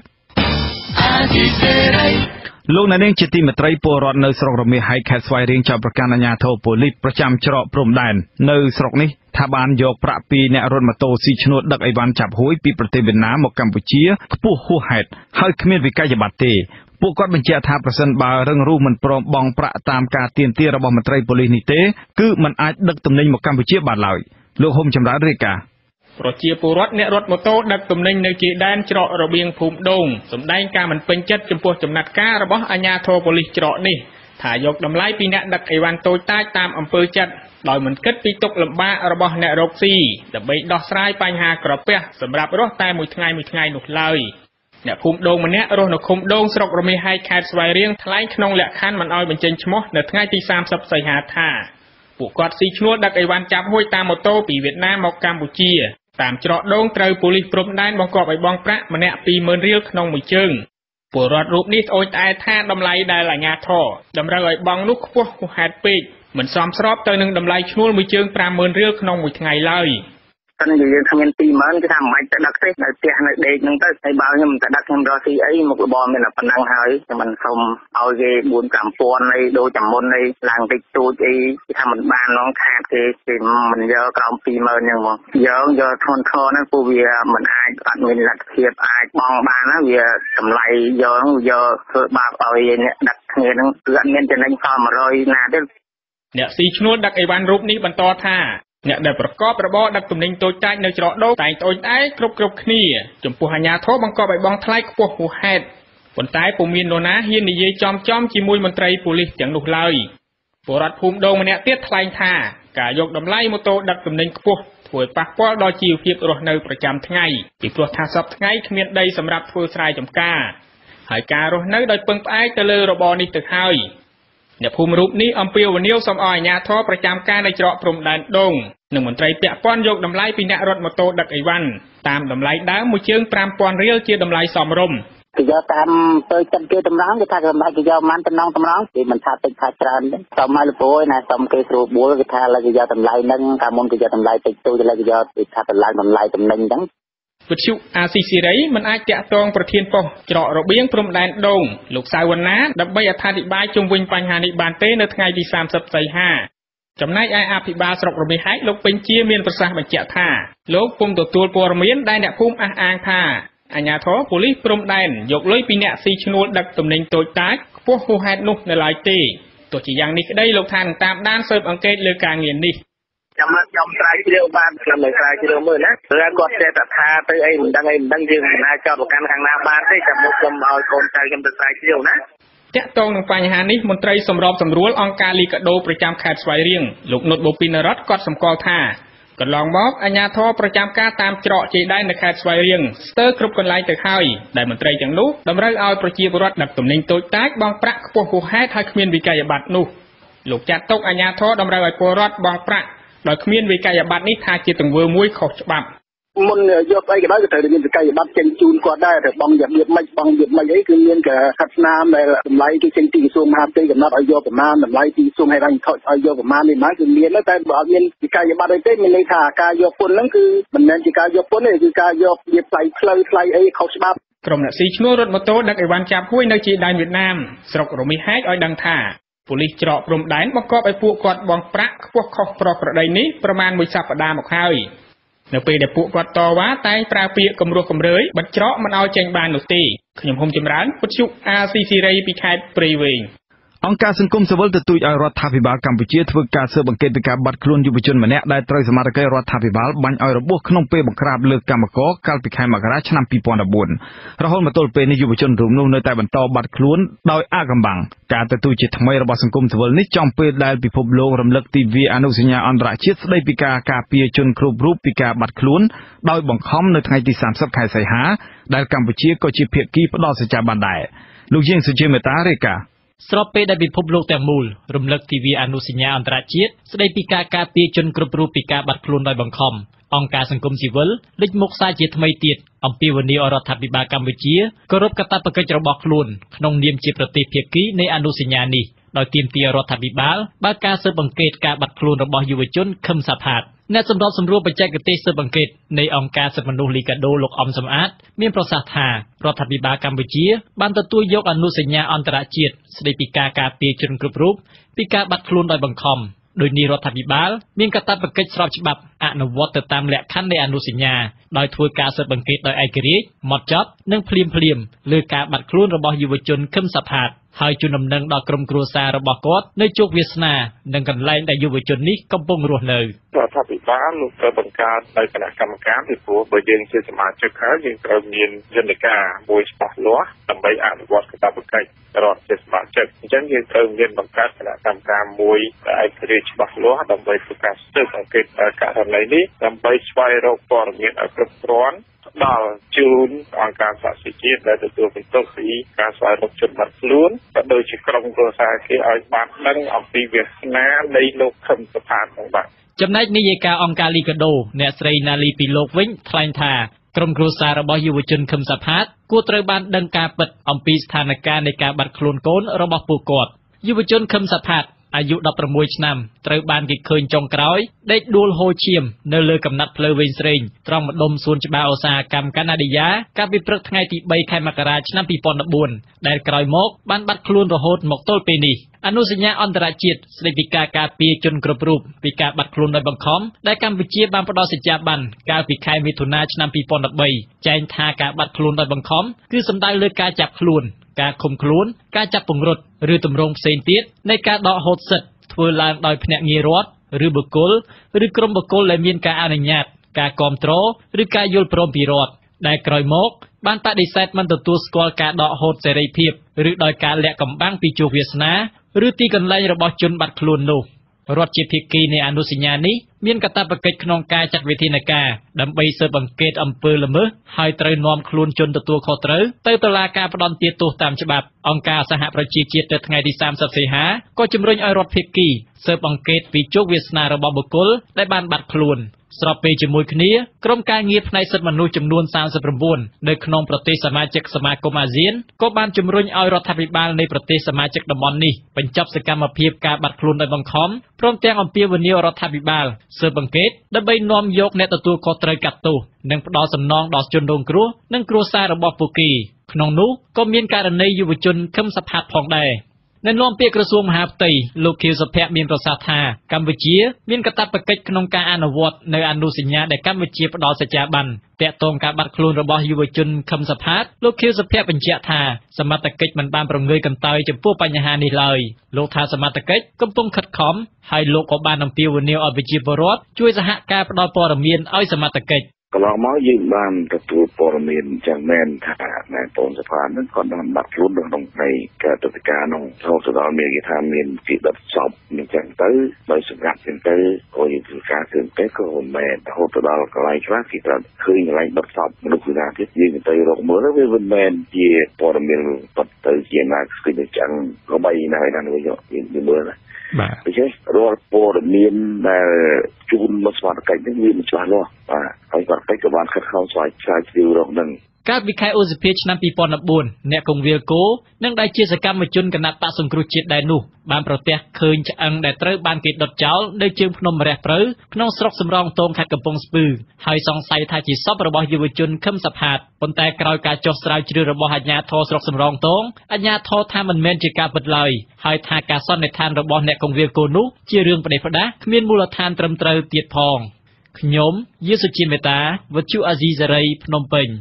លោកអ្នកនាងជាទីមេត្រីពលរដ្ឋនៅស្រុករមាសហៃខេត្តស្វាយរៀងចោទប្រកាន់អាជ្ញាធរប៉ូលីសប្រចាំច្រកព្រំដែននៅស្រុកនេះថាបានយកប្រាក់ពីអ្នករត់ម៉ូតូស៊ីឈ្នួលដឹកអីវ៉ាន់ចាប់ហួយពីប្រទេសវៀតណាមមកកម្ពុជាខ្ពស់ហួសហេតុហើយគ្មានវិក័យប័ត្រទេពួកគាត់បញ្ជាក់ថាប្រសិនបើរឹងរូសមិនព្រមបង់ប្រាក់តាមការទាមទាររបស់មន្ត្រីប៉ូលីសនេះទេគឺមិនអាចដឹកទំនិញមកកម្ពុជាបានឡើយលោកហុំចម្រើនរាយការណ៍ប្រជាពលរដ្ឋអ្នករត់ម៉ូតូដឹកទំនិញនៅជាដែនច្រករបៀងភូមិដូងសម្ដែងការមិនពេញចិត្តចំពោះចំណាត់ការរបស់អាជ្ញាធរប៉ូលីសច្រកនេះថាយកតម្លៃពីអ្នកដឹកអីវ៉ាន់តូចតាចតាមអំពើចិត្តដោយមិនគិតពីទុក្ខលំបាករបស់អ្នករកស៊ីដើម្បីដោះស្រាយបញ្ហាក្រពះសម្រាប់រស់តែមួយថ្ងៃនោះឡើយអ្នកភូមិដូងម្នាក់រស់នៅឃុំដូងស្រុករមាសហៃខេត្តស្វាយរៀងថ្លែងក្នុងលក្ខខណ្ឌមិនឲ្យបញ្ចេញឈ្មោះនៅថ្ងៃទី30សីហាថាពួកគាត់ស៊ីឈ្នួលដឹកអីវ៉ាន់ចាប់ហួយតាមម៉ូតូពីវៀតណាមមកកម្ពុជាតាមច្រកដូងត្រូវប៉ូលីសព្រំដែនបង្គាប់ឲ្យបង់ប្រាក់ម្នាក់ 20,000 រៀលក្នុងមួយជើងពលរដ្ឋរូបនេះត្អូញត្អែថាតម្លៃដែលអាជ្ញាធរតម្រូវឲ្យបង់នោះខ្ពស់ហួសហេតុពេកមិនសមស្របទៅនឹងតម្លៃឈ្នួលមួយជើង 50,000 រៀលក្នុងមួយថ្ងៃឡើយតែយើងគ្មាន 20,000 គឺថាមិនទៅដឹកទេនៅផ្ទះនៅដេកហ្នឹងទៅហើយបើខ្ញុំទៅដឹកខ្ញុំរកស៊ីអីមុខរបរមានតែប៉ុណ្ណឹងហើយខ្ញុំមិនសុំឲ្យគេ 4-5,000 អីដូចតែមុនអីឡើងតិចតួចអីគេថាមិនបានឡងខាតគេមិនយកក្រោម 20,000 ហ្នឹងហ្មងយកធនធានហ្នឹងពួកវាមិនអាចអត់មានលទ្ធភាពអាចបង់បានណាវាតម្លៃយកធ្វើបាបឲ្យអ្នកដឹកគ្នាហ្នឹងគឺអត់មានចំណេញផល100ណាទេអ្នកស៊ីឈ្នួលដឹកអីវ៉ាន់រូបនេះបន្តថាអ្នកដែលប្រកបរបរដឹកទំនិញតូចតាចនៅច្រកដូងតែងត្អូញត្អែគ្រប់គ្នាចំពោះអាជ្ញាធរបង្កប់ឲ្យបង់ថ្លៃខ្ពស់ហួសហេតុប៉ុន្តែពុំមាននរណាហ៊ាននិយាយចំជាមួយមន្ត្រីប៉ូលីសទាំងនោះឡើយពលរដ្ឋភូមិដូងម្នាក់ទៀតថ្លែងថាការយកតម្លៃម៉ូតូដឹកទំនិញខ្ពស់ធ្វើឲ្យប៉ះពាល់ដល់ជីវភាពរស់នៅប្រចាំថ្ងៃពីព្រោះថាសប្តាហ៍ថ្ងៃគ្មានដីសម្រាប់ធ្វើស្រែចម្ការហើយការរស់នៅដោយពឹងផ្អែកទៅលើរបរនេះទៅហើយអ្នកភូមិរូបនេះអំពាវនាវសូមឲ្យអាជ្ញាធរប្រចាំការនៅច្រកព្រំដែនដូងនិងមន្ត្រីពាក់ព័ន្ធយកតម្លៃពីអ្នករត់ម៉ូតូដឹកអីវ៉ាន់តាមតម្លៃដើមមួយជើង 5,000 រៀលជាតម្លៃសមរម្យគេយកតាមទៅចិត្តគេតម្រង់គេថាកម្លាំងគេយកមិនតំណងគេមិនថាតិចថាច្រើនទេសុំឲ្យលពយណាសុំគេស្រួលបួលគេថាឡើយគេយកតម្លៃហ្នឹងកាលមុនគេយកតម្លៃតិចតួចឥឡូវគេយកគេថាតម្លៃទំនិញអញ្ចឹងវិទ្យុអាស៊ីសេរីមិនអាចតាក់ទងប្រធានប៉ុស្តិ៍ច្រករបៀងព្រំដែនដូងលោកសៅវណ្ណាដើម្បីអត្ថាធិប្បាយជុំវិញបញ្ហានេះបានទេនៅថ្ងៃទី30 សីហាចំណែកឯអភិបាលស្រុករមាសហែកលោកពេញជាមានប្រសាសន៍បញ្ជាក់ថាលោកពុំទទួលព័ត៌មានដែលអ្នកភូមិអះអាងថាអាជ្ញាធរប៉ូលីសព្រំដែនយកលុយពីអ្នកស៊ីឈ្នួលដឹកទំនិញតូចតាចខ្ពស់ហួសហេតុនោះនៅឡើយទេទោះជាយ៉ាងនេះក្តីលោកថានឹងតាមដានស៊ើបអង្កេតលើការងារនេះខ្ញុំស្រាវជ្រាវបានខ្ញុំនៅស្រាវជ្រាវមើលណារឿងគាត់ចេះតែថាទៅអីមិនដឹងយើងមិនអាចចោទប្រកាន់ខាងណាបានទេចាំមកខ្ញុំឲ្យកូនចៅខ្ញុំទៅស្រាវជ្រាវណាតាក់ទងនឹងបញ្ហានេះមន្ត្រីសម្របសម្រួលអង្គការលីកាដូប្រចាំខេត្តស្វាយរៀងលោកនុតបូពីនរ៉ាត់គាត់សម្គាល់ថាកន្លងមកអាជ្ញាធរប្រចាំការតាមច្រកជ័យដែននៅខេត្តស្វាយរៀងស្ទើរគ្រប់កន្លែងទៅហើយដែលមន្ត្រីទាំងនោះតម្រូវឲ្យប្រជាពលរដ្ឋដឹកទំនិញតូចតាចបង់ប្រាក់ខ្ពស់ហួសហេតុហើយគ្មានវិក័យប័ត្រនោះលោកចាត់ទុកអាជ្ញាធរតម្រូវឲ្យពលរដ្ឋបង់ប្រាក់ដោយគ្មានវិក័យប័ត្រនេះថាជាទង្វើមួយខុសច្បាប់មុនយកអីក៏ដោយក៏ត្រូវមានវិក័យប័ត្រចេញជូនគាត់ដែរតែបង់របៀបម៉េចអីគឺមានការខាត់ស្នាមដែលតម្លៃគេចេញពីក្រសួងមហាផ្ទៃកំណត់ឲ្យយកប្រមាណតម្លៃពីក្រសួងហេដ្ឋារចនាសម្ព័ន្ធឲ្យយកប្រមាណនេះមកគឺមានតែបើអត់មានវិក័យប័ត្រអីទេមានន័យថាការយកពន្ធហ្នឹងគឺមិនមែនជាការយកពន្ធទេគឺការយកវាថ្លៃផ្លូវថ្លៃអីខុសច្បាប់ក្រុមអ្នកស៊ីឈ្នួលរត់ម៉ូតូដឹកអីវ៉ាន់ចាប់ហួយនៅជ័យដែនវៀតណាមស្រុករមាសហែកឲ្យដឹងថាប៉ូលីសច្រកព្រំដែនបង្កប់ឲ្យពួកគាត់បង់ប្រាក់ខ្ពស់ខុសប្រក្រតីនេះប្រមាណមួយសប្តាហ៍មកហើយនៅពេលដែលពួកគាត់តវ៉ាតែងប្រើពាក្យគំរោះគំរើយបិទច្រកមិនឲ្យចេញបាននោះទេខ្ញុំហ៊ុំចម្រើនវិទ្យុអាស៊ីសេរីពីខេត្តព្រៃវែងអង្គការសង្គមស៊ីវិលទទូចឲ្យរដ្ឋាភិបាលកម្ពុជាធ្វើការស៊ើបអង្កេតពីការបាត់ខ្លួនយុវជនម្នាក់ដែលត្រូវសមាជិករដ្ឋាភិបាលបាញ់ឲ្យរបួសក្នុងពេលបង្ក្រាបលើកម្មករកាលពីខែមករាឆ្នាំ 2014 រហូតមកទល់ពេលនេះយុវជនរូបនោះនៅតែបន្តបាត់ខ្លួនដោយអាថ៌កំបាំងការទទូចជាថ្មីរបស់សង្គមស៊ីវិលនេះចំពេលដែលពិភពលោករំលឹកទិវាអនុសញ្ញាអន្តរជាតិស្តីពីការការពារជនគ្រប់រូបពីការបាត់ខ្លួនដោយបង្ខំនៅថ្ងៃទី30 ខែសីហាដែលកម្ពុជាក៏ជាភាគីផ្ដល់សច្ចាប័នដែរលោកយាងសុជាមេតារាយការណ៍ស្របពេលដែលពិភពលោកទាំងមូលរំលឹកទិវាអនុសញ្ញាអន្តរជាតិស្តីពីការការពារជនគ្រប់រូបពីការបាត់ខ្លួនដោយបង្ខំអង្គការសង្គមស៊ីវិលលេចមុខសារជាថ្មីទៀតអំពាវនាវរដ្ឋាភិបាលកម្ពុជាគោរពកាតព្វកិច្ចរបស់ខ្លួនក្នុងនាមជាប្រទេសភាគីនៃអនុសញ្ញានេះដោយទាមទាររដ្ឋាភិបាលបើកការស៊ើបអង្កេតការបាត់ខ្លួនរបស់យុវជនខឹមសាផាតអ្នកសម្របសម្រួលបច្ចេកទេសស៊ើបអង្កេតនៃអង្គការសិទ្ធិមនុស្សលីកាដូលោកអំសំអាតមានប្រសាសន៍ថារដ្ឋាភិបាលកម្ពុជាបានទទួលយកអនុសញ្ញាអន្តរជាតិស្តីពីការការពារជនគ្រប់រូបពីការបាត់ខ្លួនដោយបង្ខំដោយនេះរដ្ឋាភិបាលមានកាតព្វកិច្ចស្របច្បាប់អនុវត្តទៅតាមលក្ខខណ្ឌនៃអនុសញ្ញាដោយធ្វើការស៊ើបអង្កេតដោយឯករាជ្យហ្មត់ចត់និងភ្លាមលើការបាត់ខ្លួនរបស់យុវជនខឹមសាផាតហើយជូនដំណឹងដល់ក្រុមគ្រួសាររបស់គាត់នៅជោគវាសនានិងកន្លែងដែលយុវជននេះកំពុងរស់នៅរដ្ឋាភិបាលលោកត្រូវបង្កើតដោយគណៈកម្មការពីព្រោះបើយើងជាសមាជិកហើយយើងត្រូវមានយន្តការមួយច្បាស់លាស់ដើម្បីអនុវត្តកាតព្វកិច្ចរដ្ឋជាសមាជិកអញ្ចឹងយើងត្រូវមានបង្កើតគណៈកម្មការមួយដែលឯករាជ្យច្បាស់លាស់ដើម្បីធ្វើការស៊ើបអង្កេតករណីនេះដើម្បីស្វែងរកព័ត៌មានឲ្យគ្រប់គ្រាន់ដល់ជូនអង្គការសហជីវជាតិដែលទទួលបន្ទុកពីការស្វែងរកជនបាត់ខ្លួនក៏ដូចជាក្រុមគ្រួសារគេឲ្យបានដឹងអំពីវាសនានៃលោកខឹមសុផាតផងបាទចំណែកនាយិកាអង្គការលីកាដូអ្នកស្រីណាលីពីលោកវិញថ្លែងថាក្រុមគ្រួសាររបស់យុវជនខឹមសាផាតគួរត្រូវបានដឹងការពិតអំពីស្ថានភាពនៃការបាត់ខ្លួនកូនរបស់ពួកគាត់យុវជនខឹមសាផាតអាយុ16ឆ្នាំត្រូវបានគេឃើញចុងក្រោយដេកដួលហូរឈាមនៅលើកំណាត់ផ្លូវវែងស្រេងត្រង់ម្ដុំសួនច្បារឧស្សាហកម្មកាណាឌីយ៉ាកាលពីព្រឹកថ្ងៃទី3ខែមករាឆ្នាំ2014ដែលក្រោយមកបានបាត់ខ្លួនរហូតមកទល់ពេលនេះអនុសញ្ញាអន្តរជាតិស្តីពីការការពារជនគ្រប់រូបពីការបាត់ខ្លួនដោយបង្ខំដែលកម្ពុជាបានផ្ដល់សច្ចាប័នកាលពីខែមិថុនាឆ្នាំ2013ចែងថាការបាត់ខ្លួនដោយបង្ខំគឺសំដៅលើការចាប់ខ្លួនការឃុំខ្លួនការចាប់ពង្រត់ឬទម្រង់ផ្សេងទៀតនៃការដកហូតសិទ្ធិធ្វើឡើងដោយភ្នាក់ងាររដ្ឋឬបុគ្គលឬក្រុមបុគ្គលដែលមានការអនុញ្ញាតការគាំទ្រឬការយល់ព្រមពីរដ្ឋដែលក្រោយមកបានបដិសេធមិនទទួលស្គាល់ការដកហូតសេរីភាពឬដោយការលាក់កំបាំងពីជោគវាសនាឬទីកន្លែងរបស់ជនបាត់ខ្លួននោះរដ្ឋជាភាគីនៃអនុសញ្ញានេះមានកាតព្វកិច្ចក្នុងការចាត់វិធានការដើម្បីស៊ើបអង្កេតអំពើល្មើសហើយត្រូវនាំខ្លួនជនទទួលខុសត្រូវទៅតុលាការផ្ដន្ទាទោសតាមច្បាប់អង្គការសហប្រជាជាតិនៅថ្ងៃទី30សីហាក៏ជំរុញឲ្យរដ្ឋភាគីស៊ើបអង្កេតពីជោគវាសនារបស់បុគ្គលដែលបានបាត់ខ្លួនស្របពេលជាមួយគ្នាក្រុមការងារផ្នែកសិទ្ធិមនុស្សចំនួន39នៅក្នុងប្រទេសសមាជិកសមាគមអាស៊ានក៏បានជំរុញឲ្យរដ្ឋាភិបាលនៃប្រទេសសមាជិកតំបន់នេះបញ្ចប់សកម្មភាពការបាត់ខ្លួនដោយបង្ខំព្រមទាំងអំពាវនាវរដ្ឋាភិបាលស៊ើបអង្កេតដើម្បីនាំយកអ្នកទទួលខុសត្រូវកាត់ទោសនិងផ្ដល់សំណងដល់ជនរងគ្រោះនិងគ្រួសាររបស់ពួកគេក្នុងនោះក៏មានករណីយុវជនខឹមសផាតផងដែរនៅនាំពាក្យក្រសួងមហាផ្ទៃលោកខៀវសុភ័ក្រមានប្រសាសន៍ថាកម្ពុជាមានកាតព្វកិច្ចក្នុងការអនុវត្តនៅអនុសញ្ញាដែលកម្ពុជាផ្ដល់សច្ចាប័នទាក់ទងការបាត់ខ្លួនរបស់យុវជនខឹមសផាតលោកខៀវសុភ័ក្របញ្ជាក់ថាសមត្ថកិច្ចមិនបានប្រងើយកន្តើយចំពោះបញ្ហានេះឡើយលោកថាសមត្ថកិច្ចកំពុងខិតខំហើយលោកក៏បានអំពាវនាវឲ្យប្រជាពលរដ្ឋជួយសហការផ្ដល់ព័ត៌មានឲ្យសមត្ថកិច្ចកន្លងមកយើងបានទទួលព័ត៌មានចឹងមែនថាណែបងសភានឹងគាត់បានបាត់ខ្លួនក្នុងនៃការទឹកការក្នុងរហូតដល់មានគេថាមានពីដុតសពអញ្ចឹងទៅដោយសម្រាប់ចឹងទៅក៏យើងធ្វើការឃើញទៅក៏មិនមែនរហូតដល់កន្លែងខ្លះគេត្រូវឃើញកន្លែងដុតសពមនុស្សណាទៀតយើងទៅរកមើលវាមិនមែនជាព័ត៌មានបាត់ទៅជាណាគឺចឹងក៏បីណាស់ហ្នឹងយើងមើលណាបាទដូច្នេះរាល់ព័ត៌មានដែលជូនមកស្មារតីនេះវាមិនច្បាស់លាស់បាទហើយគាត់ពេកក៏បានខិតខំស្វែងជ្រាវរកនឹងកាលពីខែឧសភាឆ្នាំ2014អ្នកកងវាលគោនិងដែលជាសកម្មជនគណបក្សសង្គ្រោះជាតិដែរនោះបានប្រទះឃើញឆ្អឹងដែលត្រូវបានគេដុតចោលនៅជើងភ្នំម្រះព្រៅក្នុងស្រុកសំរោងទងខេត្តកំពង់ស្ពឺហើយសង្ស័យថាជាសពរបស់យុវជនខឹមសផាតប៉ុន្តែក្រោយការចុះស្រាវជ្រាវរបស់អាជ្ញាធរស្រុកសំរោងទងអាជ្ញាធរថាមិនមែនជាការពិតឡើយហើយថាការសន្និដ្ឋានរបស់អ្នកកងវាលគោនោះជារឿងផ្ដេសផ្ដាសគ្មានមូលដ្ឋានត្រឹមត្រូវទៀតផងខ្ញុំយាសុជាមេតាវិទ្យុអាស៊ីសេរីភ្នំពេញ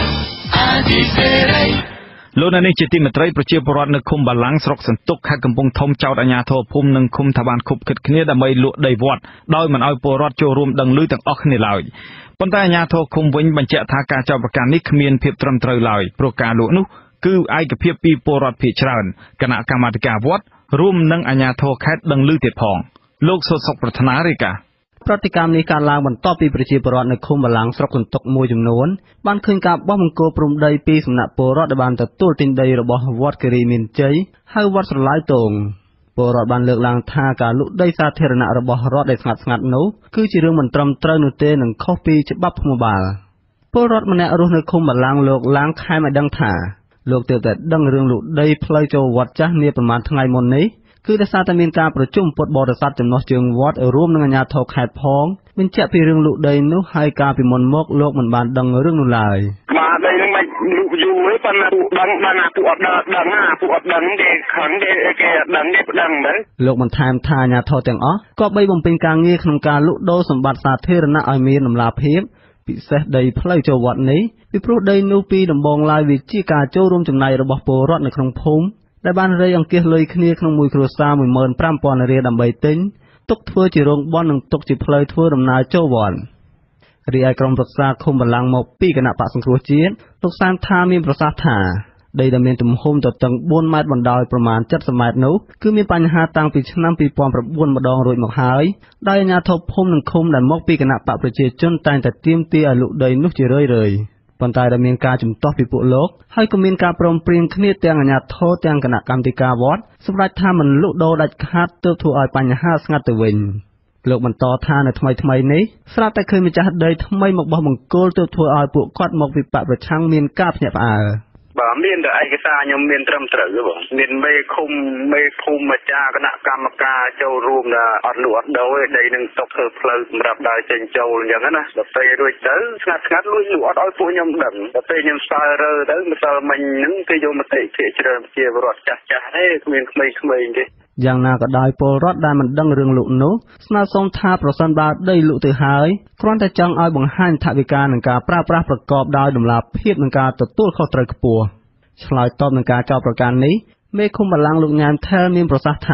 លោកអ្នកនេះជាទីមេត្រីប្រជាពលរដ្ឋនៅឃុំបាឡាំងស្រុកសន្ទុកខេត្តកំពង់ធំចោទអាជ្ញាធរភូមិនិងឃុំថាបានខុបខិតគ្នាដើម្បីលក់ដីវត្តដោយមិនឲ្យពលរដ្ឋចូលរួមដឹងឮទាំងអស់គ្នាឡើយប៉ុន្តែអាជ្ញាធរឃុំវិញបញ្ជាក់ថាការចោទប្រកាន់នេះគ្មានភាពត្រឹមត្រូវឡើយព្រោះការលក់នោះគឺឯកភាពពីពលរដ្ឋភាគច្រើនគណៈកម្មាធិការវត្តរួមនឹងអាជ្ញាធរខេត្តដឹងឮទៀតផងលោកសុសុខប្រាថ្នារាយការណ៍ប្រតិកម្មនេះកើតឡើងបន្ទាប់ពីប្រជាពលរដ្ឋនៅឃុំបាឡាំងស្រុកសន្ទុកមួយចំនួនបានឃើញការបោះបង្គោលព្រំដីពីសំណាក់ពលរដ្ឋដែលបានទទួលទិញដីរបស់វត្តគិរីមានជ័យហៅវត្តស្រឡៅទងពលរដ្ឋបានលើកឡើងថាការលក់ដីសាធារណៈរបស់រដ្ឋដែលស្ងាត់នោះគឺជារឿងមិនត្រឹមត្រូវនោះទេនិងខុសពីច្បាប់ភូមិបាលពលរដ្ឋម្នាក់រស់នៅឃុំបាឡាំងលោកឡាងខែមឲ្យដឹងថាលោកទើបតែដឹងរឿងលក់ដីផ្លូវចូលវត្តចាស់នាប្រមាណថ្ងៃមុននេះគឺដោយសារតែមានការប្រជុំពុទ្ធបរិស័ទចំណុះជើងវត្តរួមនឹងអាជ្ញាធរខេត្តផងបញ្ជាក់ពីរឿងលក់ដីនោះហើយកាលពីមុនមកលោកមិនបានដឹងរឿងនោះឡើយបាទដីនឹងមិនលក់យូរទេប៉ុន្តែពួកដឹងបានណាពួកអត់ដឹងណាពួកអត់ដឹងទេខឹងទេគេអត់ដឹងទេប្តឹងទៅលោកបន្ថែមថាអាជ្ញាធរទាំងអស់ក៏បីបំពេញការងារក្នុងការលក់ដូរសម្បត្តិសាធារណៈឲ្យមានតម្លាភាពពិសេសដីផ្លូវចូលវត្តនេះពីព្រោះដីនោះពីដំបូងឡើយវាជាការចូលរួមចំណាយរបស់ពលរដ្ឋនៅក្នុងភូមិដែលបានរៃអង្គាសលុយគ្នាក្នុងមួយគ្រួសារ 15,000 រៀលដើម្បីទិញទុកធ្វើជារោងបន់និងទុកជាផ្លូវធ្វើដំណើរចូលវត្តរីឯក្រុមប្រឹក្សាឃុំបាឡាំងមកពីគណៈបក្សសង្គ្រោះជាតិលោកសានថាមានប្រសាសន៍ថាដីដែលមានទំហំទទឹង4ម៉ែត្របណ្ដោយប្រមាណ70ម៉ែត្រនោះគឺមានបញ្ហាតាំងពីឆ្នាំ2009ម្ដងរួចមកហើយដោយអាជ្ញាធរភូមិនិងឃុំដែលមកពីគណៈបកប្រជាជនតែងតែទាមទារឲ្យលក់ដីនោះជារឿយៗប៉ុន្តែដែលមានការជំទាស់ពីពួកលោកហើយក៏មានការព្រមព្រៀងគ្នាទាំងអាជ្ញាធរទាំងគណៈកម្មាធិការវត្តសម្រាប់ថាមិនលក់ដូរដាច់ខាតទើបធ្វើឲ្យបញ្ហាស្ងាត់ទៅវិញលោកបន្តថានៅថ្មីនេះស្រាប់តែឃើញម្ចាស់ដីថ្មីមកបោះបង្គោលទើបធ្វើឲ្យពួកគាត់មកវិបត្តិប្រឆាំងមានការភ្ញាក់ផ្អើលបាទមានតែឯកសារខ្ញុំមានត្រឹមត្រូវទេបងមានមេឃុំមេភូមិអាចារ្យគណៈកម្មការចូលរួមថាអត់លក់អត់ដូរទេដីនឹងຕົកធ្វើផ្លូវសម្រាប់ដើរចេញចូលអញ្ចឹងណាដល់ពេលរួចទៅស្ងាត់លួចលក់អត់ឲ្យពួកខ្ញុំដឹងដល់ពេលខ្ញុំស្ទើរទៅម្សិលមិញហ្នឹងគេយកមតិភាគច្រើនជាបរដ្ឋចាស់ទេគ្មានក្មេងៗទេយ៉ាងណាក៏ដោយពលរដ្ឋដែលមិនដឹងរឿងលក់នោះស្នើសុំថាប្រសិនបើដីលក់ទៅហើយគ្រាន់តែចង់ឲ្យបង្ហាញថវិកានិងការប្រើប្រាស់ប្រកបដោយតម្លាភាពនិងការទទួលខុសត្រូវខ្ពស់ឆ្លើយតបនឹងការចោទប្រកាន់នេះមេឃុំបាឡាំងលោកញ៉ាំថែលមានប្រសាសន៍ថា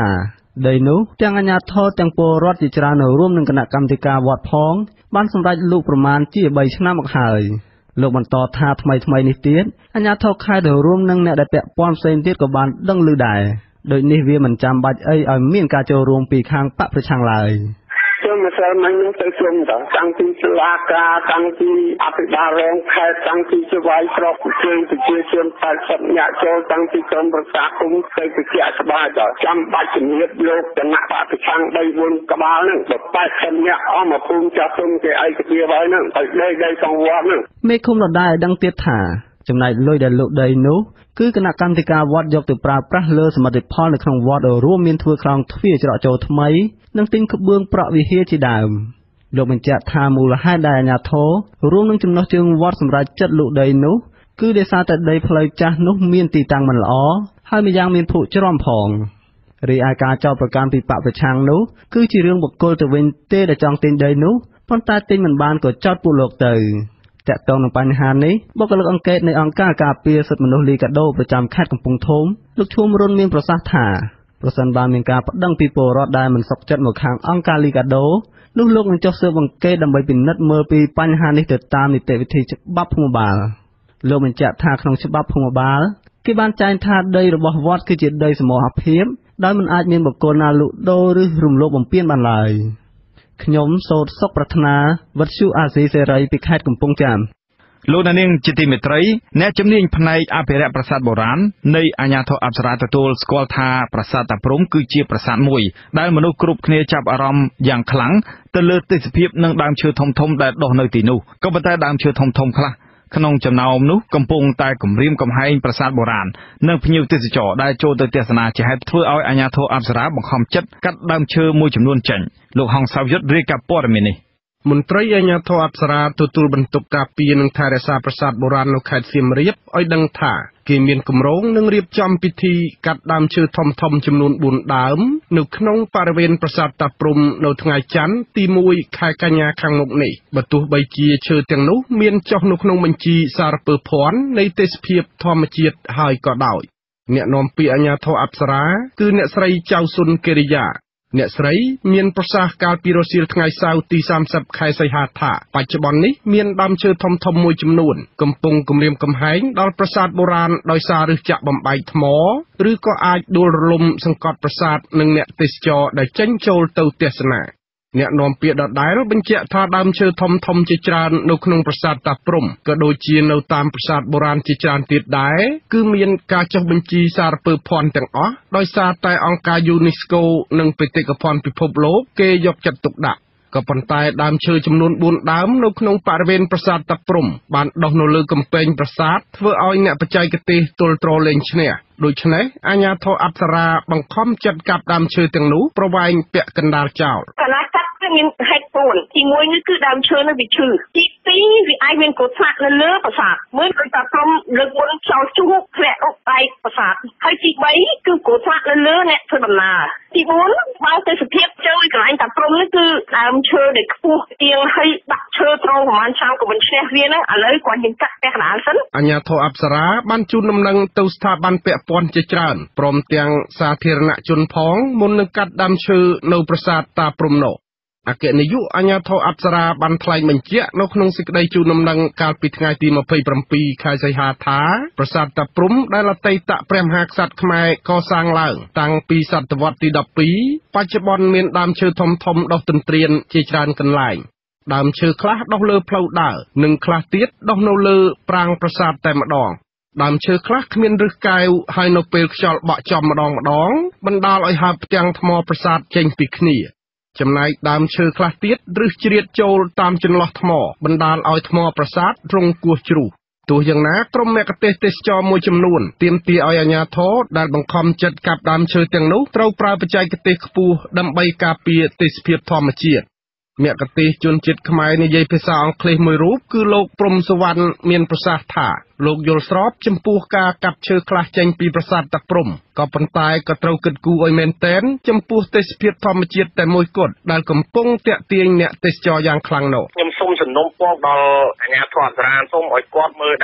ដីនោះទាំងអាជ្ញាធរទាំងពលរដ្ឋជាច្រើននៅរួមនឹងគណៈកម្មាធិការវត្តផងបានសម្រេចលូកប្រមាណជា3ឆ្នាំមកហើយលោកបន្តថាថ្មីនេះទៀតអាជ្ញាធរខេត្តទៅរួមនឹងអ្នកដែលពាក់ព័ន្ធផ្សេងទៀតក៏បានដឹងឮដែរដូចនេះវាមិនចាំបាច់អីឲ្យមានការចូលរួមពីខាងបកប្រឆាំងឡើយខ្ញុំមិនស្គាល់មិនទៅជុំតតាំងពីស្លាការតាំងពីអភិបាលរងខេត្តតាំងពីស្វាយស្រុកប្រជាជន80នាក់ចូលតាំងពីក្រុមប្រឹក្សាគុំទៅជាក្បាលដល់ចាំបាច់ជំរាបលោកគណៈបកប្រឆាំង3-4ក្បាលហ្នឹង80នាក់អស់មកភូមិចាស់គុំគេឯកភាពហើយហ្នឹងទៅដីសង្វាត់ហ្នឹងមេឃុំដដែលដឹងទៀតថាចំណែកលុយដែលលោកដីនោះគឺគណៈកម្មាធិការវត្តយកទៅប្រើប្រាស់លើសមិទ្ធផលនៅក្នុងវត្តរួមមានធ្វើខ្លោងទ្វារច្រកចូលថ្មីនិងទិញក្បឿងប្រក់វិហារជាដើមលោកបញ្ជាក់ថាមូលហេតុដែលអាជ្ញាធររួមនឹងចំណុះជើងវត្តសម្រាប់ចាត់លក់ដីនោះគឺដោយសារតែដីផ្លូវចាស់នោះមានទីតាំងមិនល្អហើយម្យ៉ាងមានភក់ច្រំផងរីឯការចោទប្រកាន់ពីបកប្រឆាំងនោះគឺជារឿងបុគ្គលទៅវិញទេដែលចង់ទិញដីនោះប៉ុន្តែទិញមិនបានក៏ចោទពួកលោកទៅតាក់ទងនឹងបញ្ហានេះបុគ្គលិកអង្កេតនៃអង្គការការពារសិទ្ធិមនុស្សលីកាដូប្រចាំខេត្តកំពង់ធំលោកឈុំរុនមានប្រសាសន៍ថាប្រសិនបើមានការប្តឹងពីពលរដ្ឋដែលមិនសុខចិត្តមកខាងអង្គការលីកាដូនោះលោកនឹងចុះស៊ើបអង្កេតដើម្បីពិនិត្យមើលពីបញ្ហានេះទៅតាមនីតិវិធីច្បាប់ភូមិបាលលោកបញ្ជាក់ថាក្នុងច្បាប់ភូមិបាលគេបានចែងថាដីរបស់វត្តគឺជាដីសមរភាពដោយមិនអាចមានបុគ្គលណាលក់ដូរឬរំលោភបំពានបានឡើយខ្ញុំសូត្រសុខប្រាថ្នាវិទ្យុអាស៊ីសេរីពីខេត្តកំពង់ចាមលោកនាងជាទីមេត្រីអ្នកជំនាញផ្នែកអភិរក្សប្រាសាទបុរាណនៃអាជ្ញាធរអប្សរាទទួលស្គាល់ថាប្រាសាទតាព្រំគឺជាប្រាសាទមួយដែលមនុស្សគ្រប់គ្នាចាប់អារម្មណ៍យ៉ាងខ្លាំងទៅលើទេសភាពនិងដើមឈើធំៗដែលដុះនៅទីនោះក៏ប៉ុន្តែដើមឈើធំៗខ្លះក្នុងចំណោមនោះកំពុងតែគំរាមកំហែងប្រាសាទបុរាណនិងភ្ញៀវទេសចរដែលចូលទៅទស្សនាជាហេតុធ្វើឲ្យអាជ្ញាធរអប្សរាបង្ខំចិត្តកាត់ដើមឈើមួយចំនួនចេញលោកហងសាវយុទ្ធរាយការណ៍ព័ត៌មាននេះមន្ត្រីអាជ្ញាធរអប្សរាទទួលបន្ទុកការពារនិងថែរក្សាប្រាសាទបុរាណនៅខេត្តសៀមរាបឲ្យដឹងថាគេមានគម្រោងនឹងរៀបចំពិធីកាត់ដើមឈើធំៗចំនួន4ដើមនៅក្នុងបរិវេណប្រាសាទតាព្រំនៅថ្ងៃច័ន្ទទី1ខែកញ្ញាខាងមុខនេះបើទោះបីជាឈើទាំងនោះមានចុះនៅក្នុងបញ្ជីសារពើភ័ណ្ឌនៃទេសភាពធម្មជាតិហើយក៏ដោយអ្នកនាំពាក្យអាជ្ញាធរអប្សរាគឺអ្នកស្រីចៅស៊ុនគិរិយាអ្នកស្រីមានប្រសាសន៍កាលពីរសៀលថ្ងៃសៅរ៍ទី30ខែសីហាថាបច្ចុប្បន្ននេះមានដើមឈើធំៗមួយចំនួនកំពុងគំរាមកំហែងដល់ប្រាសាទបុរាណដោយសារឫសចាក់បំបែកថ្មឬក៏អាចដួលរលំសង្កត់ប្រាសាទនិងអ្នកទេសចរដែលចេញចូលទៅទស្សនាអ្នកនាំពាក្យដដែលបញ្ជាក់ថាដើមឈើធំៗជាច្រើននៅក្នុងប្រាសាទតាព្រំក៏ដូចជានៅតាមប្រាសាទបុរាណជាច្រើនទៀតដែរគឺមានការចុះបញ្ជីសារពើភ័ណ្ឌទាំងអស់ដោយសារតែអង្គការ UNESCO និងបេតិកភណ្ឌពិភពលោកគេយកចិត្តទុកដាក់ក៏ប៉ុន្តែដើមឈើចំនួន4ដើមនៅក្នុងបរិវេណប្រាសាទតាព្រំបានដុះនៅលើកំពែងប្រាសាទធ្វើឲ្យអ្នកបច្ចេកទេសទល់ទ្រលែងឈ្នះដូច្នេះអាជ្ញាធរអប្សរាបង្ខំចិត្តកាប់ដើមឈើទាំងនោះប្រវែងពាក់កណ្ដាលចោលមានហេតុផលទី1នេះគឺដើមឈើនៅវាឈឺទី2វាអាចមានគ្រោះថ្នាក់នៅលើប្រាសាទមើលដោយតាព្រំលើកមុនចោលជួបធ្លាក់អុកបែកប្រាសាទហើយទី3គឺគ្រោះថ្នាក់នៅលើអ្នកធ្វើដំណើរទី4បើទេសភាពចូលកន្លែងតាព្រំនេះគឺដើមឈើដែលខ្ពស់ទៀងហើយដាក់ឈើត្រង់ប្រហែលឆ្នាំក៏មិនឈ្នះវាហ្នឹងឥឡូវគាត់យើងកាត់ផ្ទះកណ្ដាលសិនអាជ្ញាធរអប្សរាបានជូនដំណឹងទៅស្ថាប័នពាក់ព័ន្ធជាច្រើនព្រមទាំងសាធារណជនផងមុននឹងកាត់ដើមឈើនៅប្រាសាទតាព្រំនោះអគ្គនាយកអាជ្ញាធរអប្សរាបានថ្លែងបញ្ជាក់នៅក្នុងសេចក្តីជូនដំណឹងកាលពីថ្ងៃទី27ខែសីហាថាប្រាសាទតាព្រំដែលអតីតព្រះមហាក្សត្រខ្មែរកសាងឡើងតាំងពីសតវត្សទី12បច្ចុប្បន្នមានដើមឈើធំៗដុះទន្ទ្រានជាច្រើនកន្លែងដើមឈើខ្លះដុះលើផ្លូវដើរនិងខ្លះទៀតដុះនៅលើប្រាង្គប្រាសាទតែម្ដងដើមឈើខ្លះគ្មានឫសកែវហើយនៅពេលខ្យល់បក់ចំម្ដងបណ្ដាលឲ្យហើបផ្ទាំងថ្មប្រាសាទចេញពីគ្នាចំណែកដើមឈើខ្លះទៀតឫសជ្រៀតចូលតាមចន្លោះថ្មបណ្ដាលឲ្យថ្មប្រាសាទរង្គោះជ្រុះទោះយ៉ាងណាក្រុមមគ្គុទ្ទេសក៍ទេសចរមួយចំនួនទាមទារឲ្យអាជ្ញាធរដែលបង្ខំចិត្តកាប់ដើមឈើទាំងនោះត្រូវប្រើបច្ចេកទេសខ្ពស់ដើម្បីការពារទេសភាពធម្មជាតិមគ្គុទ្ទេសក៍ជនជាតិខ្មែរនិយាយភាសាអង់គ្លេសមួយរូបគឺលោកព្រំសុវណ្ណមានប្រសាសន៍ថាលោកយល់ស្របចំពោះការកាប់ឈើខ្លះចេញពីប្រាសាទតាព្រំក៏ប៉ុន្តែក៏ត្រូវគិតគូរឲ្យមែនទែនចំពោះទេសភាពធម្មជាតិតែមួយគត់ដែលកំពុងទាក់ទាញអ្នកទេសចរយ៉ាងខ្លាំងនោះខ្ញុំសូមសំណូមពរដល់អាជ្ញាធរអប្សរាសូមឲ្យគាត់មើលដែរពី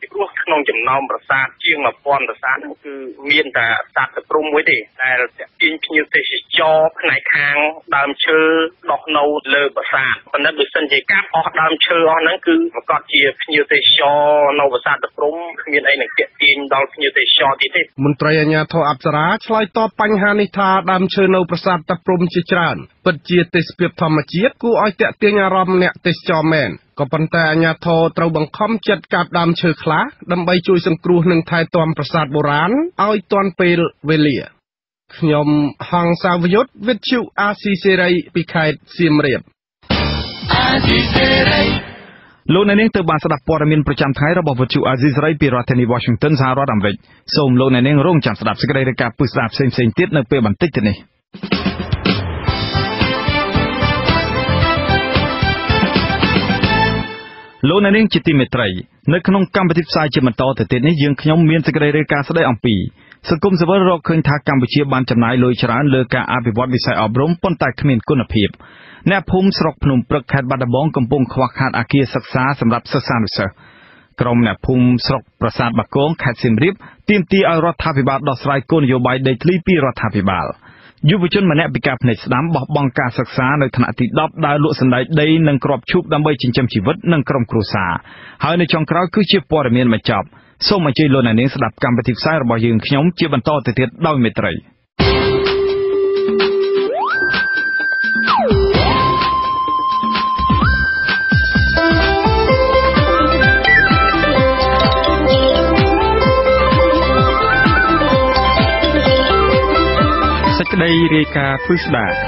ព្រោះក្នុងចំណោមប្រាសាទជាង 1000 ប្រាសាទហ្នឹងគឺមានតែប្រាសាទព្រំមួយទេដែលទាញភ្ញៀវទេសចរផ្នែកខាងដើមឈើដោះនៅលើប្រាសាទប៉ុន្តែបើសិនជាកាប់អស់ដើមឈើអស់ហ្នឹងគឺប្រកាសជាភ្ញៀវទេសចរនៅប្រាសាទព្រំគ្មានអីនឹងទាក់ទាញដល់ភ្ញៀវទេសចរទៀតទេមន្ត្រីអាជ្ញាធរអប្សរាឆ្លើយតបបញ្ហានេះថាដើមឈើនៅប្រាសាទតាព្រំជាច្រើនពិតជាទេសភាពធម្មជាតិគួរឲ្យទាក់ទាញអារម្មណ៍អ្នកទេសចរមែនក៏ប៉ុន្តែអាជ្ញាធរត្រូវបង្ខំចិត្តកាប់ដើមឈើខ្លះដើម្បីជួយសង្គ្រោះនិងថែទាំប្រាសាទបុរាណឲ្យទាន់ពេលវេលាខ្ញុំហងសាវយុទ្ធវិទ្យុអាស៊ីសេរីពីខេត្តសៀមរាបអាស៊ីសេរីលោកអ្នកនាងទៅបានស្ដាប់ព័ត៌មានប្រចាំថ្ងៃរបស់វិទ្យុអាស៊ីសេរីពីរដ្ឋធានី Washington សហរដ្ឋអាមេរិកសូមលោកអ្នកនាងរងចាំស្ដាប់សេចក្តីរាយការណ៍ពិស្ដាផ្សេងៗទៀតនៅពេលបន្តិចទៅនេះលោកអ្នកនាងជាទីមេត្រីនៅក្នុងកម្មវិធីផ្សាយជាបន្តទៅទៀតនេះយើងខ្ញុំមានសេចក្តីរាយការណ៍ស្ដីអំពីសង្គមស៊ីវិលរកឃើញថាកម្ពុជាបានចំណាយលុយច្រើនលើការអភិវឌ្ឍវិស័យអប់រំប៉ុន្តែគ្មានគុណភាពអ្នកភូមិស្រុកភ្នំព្រឹកខេត្តបាត់ដំបងកំពុងខ្វះខាតអគារសិក្សាសម្រាប់សិស្សានុសិស្សក្រុមអ្នកភូមិស្រុកប្រាសាទបាគងខេត្តសៀមរាបទាមទារឲ្យរដ្ឋាភិបាលដោះស្រាយគោលនយោបាយដីធ្លីពីរដ្ឋាភិបាលយុវជនម្នាក់ពិការភ្នែកស្ដាំបោះបង់ការសិក្សានៅថ្នាក់ទី10ដើរលក់សណ្តែកដីនិងគ្រាប់ឈូកដើម្បីចិញ្ចឹមជីវិតនិងក្រុមគ្រួសារហើយនៅចុងក្រោយគឺជាព័ត៌មានបញ្ចប់សូមអញ្ជើញលោកអ្នកនាងស្ដាប់កម្មវិធីផ្សាយរបស់យើងខ្ញុំជាបន្តទៅទៀតដោយមេត្រីសេចក្តីរាយការណ៍ពិស្ដារ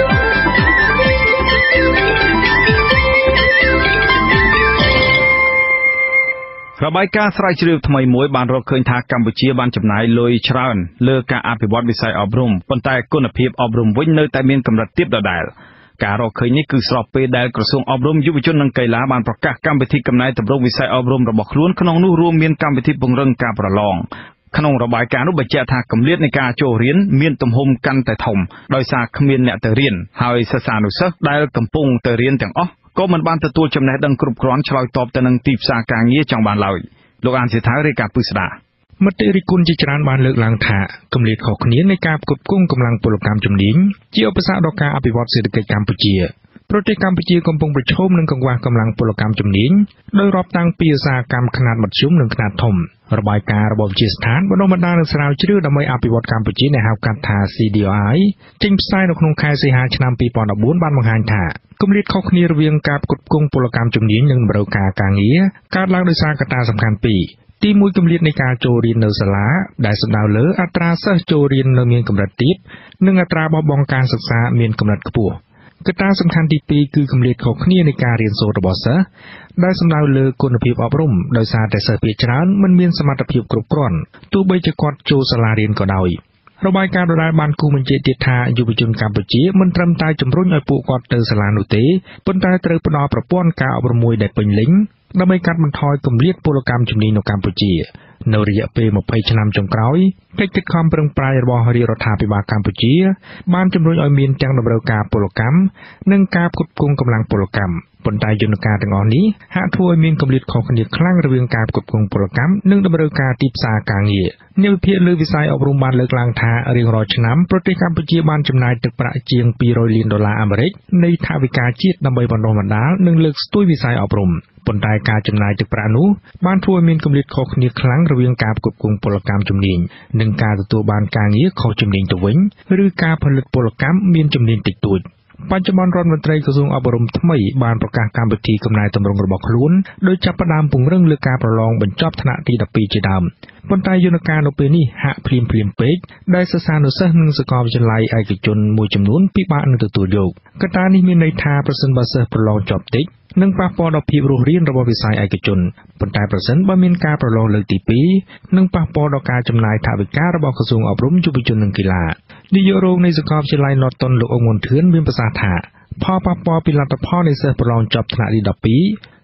របាយការណ៍ស្រាវជ្រាវថ្មីមួយបានរកឃើញថាកម្ពុជាបានចំណាយលុយច្រើនលើការអភិវឌ្ឍវិស័យអប់រំប៉ុន្តែគុណភាពអប់រំវិញនៅតែមានកម្រិតទាបដដែលការរកឃើញនេះគឺស្របពេលដែលក្រសួងអប់រំយុវជននិងកីឡាបានប្រកាសកម្មវិធីកំណែទម្រង់វិស័យអប់រំរបស់ខ្លួនក្នុងនោះរួមមានកម្មវិធីពង្រឹងការប្រឡងក្នុងរបាយការណ៍នោះបញ្ជាក់ថាគម្លាតនៃការចូលរៀនមានទំហំកាន់តែធំដោយសារគ្មានអ្នកទៅរៀនហើយសិស្សានុសិស្សដែលកំពុងទៅរៀនទាំងអស់ក៏មិនបានទទួលចំណេះដឹងគ្រប់គ្រាន់ឆ្លើយតបទៅនឹងទីផ្សារការងារចង់បានឡើយលោកអានសេដ្ឋារាយការណ៍ពិស្ដាមតិរិះគន់ជាច្រើនបានលើកឡើងថាគម្លាតខុសគ្នានៃការផ្គត់ផ្គង់កម្លាំងពលកម្មជំនាញជាឧបសគ្គដល់ការអភិវឌ្ឍសេដ្ឋកិច្ចកម្ពុជាប្រទេសកម្ពុជាកំពុងប្រឈមនឹងកង្វះកម្លាំងពលកម្មជំនាញដោយរាប់តាំងពីឧស្សាហកម្មខ្នាតមធ្យមនិងខ្នាតធំរបាយការណ៍របស់វិទ្យាស្ថានបណ្ដុះបណ្ដាលនិងស្រាវជ្រាវដើម្បីអភិវឌ្ឍកម្ពុជាដែលហៅកាត់ថា CDI ចេញផ្សាយនៅក្នុងខែសីហាឆ្នាំ2014បានបង្ហាញថាគម្លាតខុសគ្នារវាងការផ្គត់ផ្គង់ពលកម្មជំនាញនិងតម្រូវការការងារកើតឡើងដោយសារកត្តាសំខាន់ពីរទី1គម្លាតនៃការចូលរៀននៅសាលាដែលសំដៅលើអត្រាសិស្សចូលរៀននៅមានកម្រិតទាបនិងអត្រាបោះបង់ការសិក្សាមានកម្រិតខ្ពស់កត្តាសំខាន់ទី2គឺគម្លាតខុសគ្នានៃការរៀនសូត្ររបស់សិស្សដែលសំដៅលើគុណភាពអប់រំដោយសារតែសិស្សភាគច្រើនមិនមានសមត្ថភាពគ្រប់គ្រាន់ទោះបីជាគាត់ចូលសាលារៀនក៏ដោយរបាយការណ៍ដដែលបានគូបញ្ជាក់ទៀតថាយុវជនកម្ពុជាមិនត្រឹមតែជំរុញឲ្យពួកគាត់ទៅសាលានោះទេប៉ុន្តែត្រូវផ្ដល់ប្រព័ន្ធការអប់រំមួយដែលពេញលេញដើម្បីកាត់បន្ថយគម្លាតពលកម្មជំនាញនៅកម្ពុជានៅរយៈពេល20ឆ្នាំចុងក្រោយកិច្ចខិតខំប្រឹងប្រែងរបស់រាជរដ្ឋាភិបាលកម្ពុជាបានជំរុញឲ្យមានទាំងតម្រូវការពលកម្មនិងការផ្គត់ផ្គង់កម្លាំងពលកម្មប៉ុន្តែយន្តការទាំងអស់នេះហាក់ធ្វើឲ្យមានគម្លាតខុសគ្នាខ្លាំងរវាងការផ្គត់ផ្គង់ពលកម្មនិងតម្រូវការទីផ្សារការងារនាវិភាគលើវិស័យអប់រំបានលើកឡើងថារៀងរាល់ឆ្នាំប្រទេសកម្ពុជាបានចំណាយទឹកប្រាក់ជាង$200 លានអាមេរិកនៃថវិកាជាតិដើម្បីបណ្ដុះបណ្ដាលនិងលើកស្ទួយវិស័យអប់រំប៉ុន្តែការចំណាយទឹកប្រាក់នោះបានធ្វើឲ្យមានគម្លាតខុសគ្នាខ្លាំងរវាងការផ្គត់ផ្គង់ពលកម្មជំនាញនិងការទទួលបានការងារខុសជំនាញទៅវិញឬការផលិតពលកម្មមានជំនាញតិចតួចបច្ចុប្បន្នរដ្ឋមន្ត្រីក្រសួងអប់រំថ្មីបានប្រកាសកម្មវិធីកំណែទម្រង់របស់ខ្លួនដោយចាប់ផ្ដើមពង្រឹងលើការប្រឡងបញ្ចប់ថ្នាក់ទី12ជាដើមប៉ុន្តែយន្តការនៅពេលនេះហាក់ភ្លាមពេកដែលសិស្សានុសិស្សនិងសាកលវិទ្យាល័យឯកជនមួយចំនួនពិបាកនឹងទទួលយកកត្តានេះមានន័យថាប្រសិនបើសិស្សប្រឡងជាប់តិចនឹងប៉ះពាល់ដល់ភាពរស់រានរបស់វិស័យឯកជនប៉ុន្តែប្រសិនបើមានការប្រឡងលើកទី2នឹងប៉ះពាល់ដល់ការចំណាយថវិការបស់ក្រសួងអប់រំយុវជននិងកីឡានាយករងនៃសាកលវិទ្យាល័យ Norton លោកអ៊ុងមុនធឿនមានប្រសាសន៍ថាផលប៉ះពាល់ពីលទ្ធផលនៃសិស្សប្រឡងចប់ថ្នាក់ទី12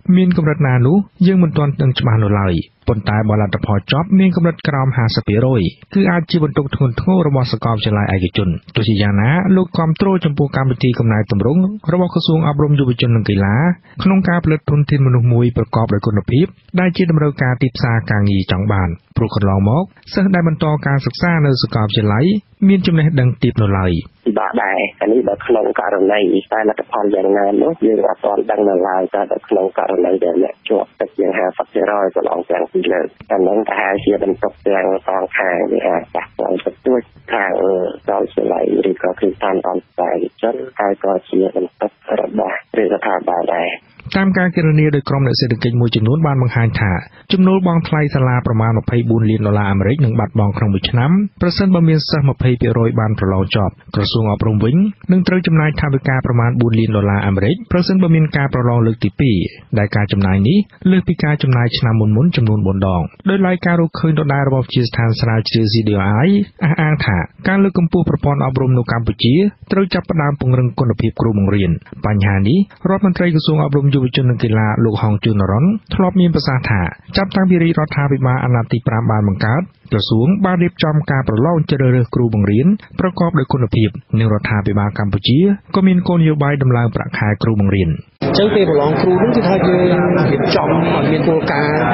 មានកម្រិតណានោះយើងមិនទាន់ដឹងច្បាស់នៅឡើយប៉ុន្តែបើលទ្ធផលចប់មានកម្រិតក្រោម 50% គឺអាចជាបន្ទុកធ្ងន់ធ្ងររបស់សាកលវិទ្យាល័យឯកជនទោះជាយ៉ាងណាលោកគាំទ្រចំពោះកម្មវិធីកំណែទម្រង់របស់ក្រសួងអប់រំយុវជននិងកីឡាក្នុងការផលិតធនធានមនុស្សមួយប្រកបដោយគុណភាពដែលជាតម្រូវការទីផ្សារការងារចង់បានព្រោះកន្លងមកសិស្សដែលបន្តការសិក្សានៅសាកលវិទ្យាល័យមានចំណេះដឹងទាបនៅឡើយបាទដែរអានេះបើក្នុងករណីតែលទ្ធផលយ៉ាងណានោះយើងអត់ទាន់ដឹងនៅឡើយតែក្នុងករណីដែលអ្នកជាប់ទឹកជាង 50% កន្លងទាំងពីរលើកអាហ្នឹងប្រហែលជាបន្ទុកទាំងសងខាងវាអាចប៉ះពាល់ទៅទួចខាងសាកលវិទ្យាល័យឬក៏គឺតាមអន្តរជាតិហើយក៏ជាបន្ទុករបស់រដ្ឋាភិបាលដែរតាមការគណនាដោយក្រុមអ្នកសេដ្ឋកិច្ចមួយចំនួនបានបង្ហាញថាចំណូលបង់ថ្លៃសាលាប្រមាណ$24 លានអាមេរិកនឹងបាត់បង់ក្នុងមួយឆ្នាំប្រសិនបើមានសិស្ស 20% បានប្រឡងចប់ក្រសួងអប់រំវិញនឹងត្រូវចំណាយថវិកាប្រមាណ$4 លានអាមេរិកប្រសិនបើមានការប្រឡងលើកទី2ដែលការចំណាយនេះលើសពីការចំណាយឆ្នាំមុនចំនួន4ដងដោយឡែកការរកឃើញដដែលរបស់វិទ្យាស្ថានស្រាវជ្រាវ CDI អះអាងថាការលើកកម្ពស់ប្រព័ន្ធអប់រំនៅកម្ពុជាត្រូវចាប់ផ្ដើមពង្រឹងគុណភាពគ្រូបង្រៀនបញ្ហានេះរដ្ឋមន្ត្រីក្រសួងអប់រំយុវជននិងកីឡាលោកហងជួននរ៉ុនធ្លាប់មានប្រសាសន៍ថាចាប់តាំងពីរាជរដ្ឋាភិបាលអាណត្តិទី5បានបង្កើតក្រសួងបានរៀបចំការប្រឡងជ្រើសរើសគ្រូបង្រៀនប្រកបដោយគុណភាពនិងរដ្ឋាភិបាលកម្ពុជាក៏មានគោលនយោបាយដំឡើងប្រាក់ខែគ្រូបង្រៀនអញ្ចឹងពេលប្រឡងគ្រូនោះគឺថាយើងរៀបចំឲ្យមានគោលការណ៍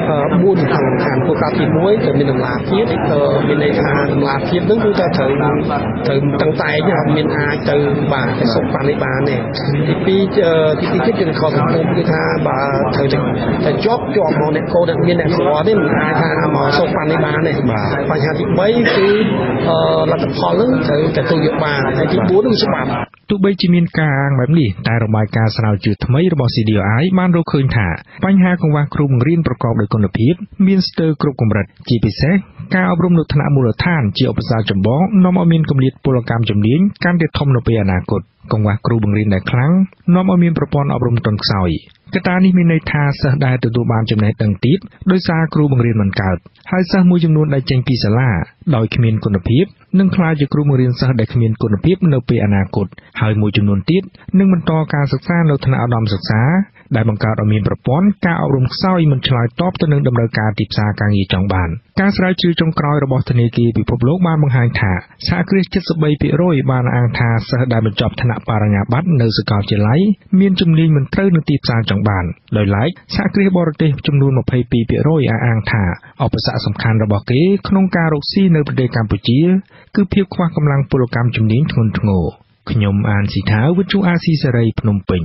4ខាងគោលការណ៍ទី1គឺមានតម្លាភាពមានន័យថាតម្លាភាពនោះគឺថាត្រូវតឹងតែងអត់មានអាចទៅបាទទៅសុខបានទេបានទេទី2ទៀតយើងខកសង្គមគឺថាបើត្រូវតែជាប់មកអ្នកកោដែលមានអ្នកស្គាល់ទេមិនអាចថាមកសុខបានទេបានទេបញ្ហាទី3គឺលទ្ធផលនឹងត្រូវតែទទួលយកបានហើយទី4គឺច្បាប់ទោះបីជាមានការអាងបែបនេះតែរបាយការណ៍ស្រាវជ្រាវថ្មីរបស់ CDI បានរកឃើញថាបញ្ហាកង្វះគ្រូបង្រៀនប្រកបដោយគុណភាពមានស្ទើរគ្រប់កម្រិតជាពិសេសការអប់រំនៅថ្នាក់មូលដ្ឋានជាឧបសគ្គចម្បងនាំឲ្យមានគម្លាតពលកម្មជំនាញកាន់តែធំនៅពេលអនាគតកង្វះគ្រូបង្រៀនដែលខ្លាំងនាំឲ្យមានប្រព័ន្ធអប់រំទន់ខ្សោយកត្តានេះមានន័យថាសិស្សដែលទទួលបានចំណេះដឹងទាបដោយសារគ្រូបង្រៀនមិនកើតហើយសិស្សមួយចំនួនដែលចេញពីសាលាដោយគ្មានគុណភាពនឹងក្លាយជាគ្រូបង្រៀនសិស្សដែលគ្មានគុណភាពនៅពេលអនាគតហើយមួយចំនួនទៀតនឹងបន្តការសិក្សានៅថ្នាក់ឧត្តមសិក្សាដែលបង្កើតឲ្យមានប្រព័ន្ធការអប់រំខ្សោយមិនឆ្លើយតបទៅនឹងតម្រូវការទីផ្សារការងារចង់បានការស្រាវជ្រាវចុងក្រោយរបស់ធនាគារពិភពលោកបានបង្ហាញថាសហគ្រាស 73% បានអាងថាសិស្សដែលបញ្ចប់ថ្នាក់បរិញ្ញាបត្រនៅសាកលវិទ្យាល័យមានជំនាញមិនត្រូវនឹងទីផ្សារចង់បានដោយឡែកសហគ្រាសបរទេសចំនួន 22% អាងថាឧបសគ្គសំខាន់របស់គេក្នុងការរកស៊ីនៅប្រទេសកម្ពុជាគឺភាពខ្វះកម្លាំងពលកម្មជំនាញធ្ងន់ធ្ងរខ្ញុំអានស៊ីថាវិទ្យុអាស៊ីសេរីភ្នំពេញ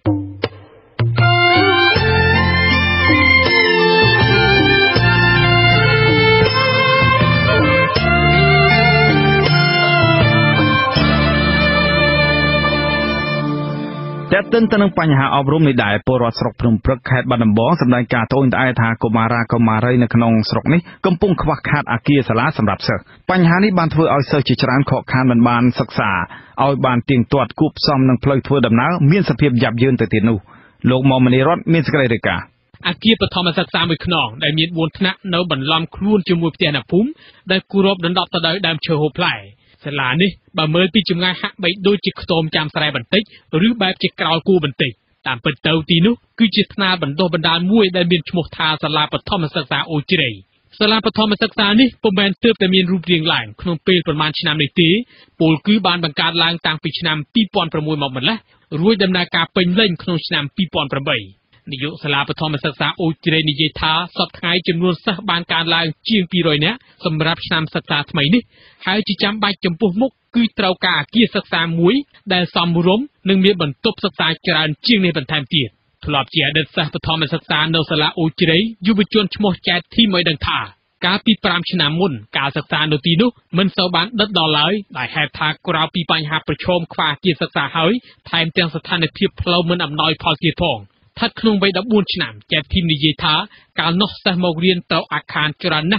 តែទន្ទឹមនឹងបញ្ហាអប់រំនេះដែរពលរដ្ឋស្រុកភ្នំព្រឹកខេត្តបាត់ដំបងសម្ដែងការត្អូញត្អែថាកុមារីនៅក្នុងស្រុកនេះកំពុងខ្វះខាតអគារសាលាសម្រាប់សិស្សបញ្ហានេះបានធ្វើឲ្យសិស្សជាច្រើនខកខានមិនបានសិក្សាឲ្យបានទៀងទាត់គួបផ្សំនឹងផ្លូវធ្វើដំណើរមានសភាពយ៉ាប់យ៉ឺនទៅទៀតនោះលោកមុំមនីរតមានសេចក្តីរាយការណ៍អគារបឋមសិក្សាមួយខ្នងដែលមាន4ថ្នាក់នៅបន្លំខ្លួនជាមួយផ្ទះអ្នកភូមិដែលគូរ៉បដណ្ដប់ទៅដោយដើមឈើហូបផ្លែសាលានេះបើមើលពីចម្ងាយហាក់បីដូចជាខ្ទមចាំស្រែបន្តិចឬបែបជាក្រោលគួរបន្តិចតាមពិតទៅទីនោះគឺជាថ្នាលបណ្ដុះបណ្ដាលមួយដែលមានឈ្មោះថាសាលាបឋមសិក្សាអូជ្រៃសាលាបឋមសិក្សានេះពុំមែនទើបតែមានរូបរាងឡើងក្នុងពេលប្រមាណឆ្នាំនេះទេពលគឺបានបង្កើតឡើងតាំងពីឆ្នាំ2006មកម្ល៉េះរួចដំណើរការពេញលេញក្នុងឆ្នាំ2008នាយកសាលាបឋមសិក្សាអូជ្រៃនិយាយថាសប្តាហ៍ថ្ងៃចំនួនសិស្សបានកើនឡើងជាង200នាក់សម្រាប់ឆ្នាំសិក្សាថ្មីនេះហើយជាចាំបាច់ចំពោះមុខគឺត្រូវការអគារសិក្សាមួយដែលសមរម្យនិងមានបន្ទប់សិក្សាច្រើនជាងនេះបន្ថែមទៀតធ្លាប់ជាអតីតសិស្សបឋមសិក្សានៅសាលាអូជ្រៃយុវជនឈ្មោះចែតធីមឲ្យដឹងថាកាលពី5ឆ្នាំមុនការសិក្សានៅទីនោះមិនសូវបានដិតដល់ឡើយដែលហេតុថាក្រៅពីបញ្ហាប្រឈមខ្វះអគារសិក្សាហើយថែមទាំងស្ថានភាពផ្លូវមិនអំណោយផលទៀតផងស្ថិតក្នុងវ័យ14ឆ្នាំចែតធីមនិយាយថាកាលនោះសិស្សមករៀនត្រូវអាខានច្រើនណាស់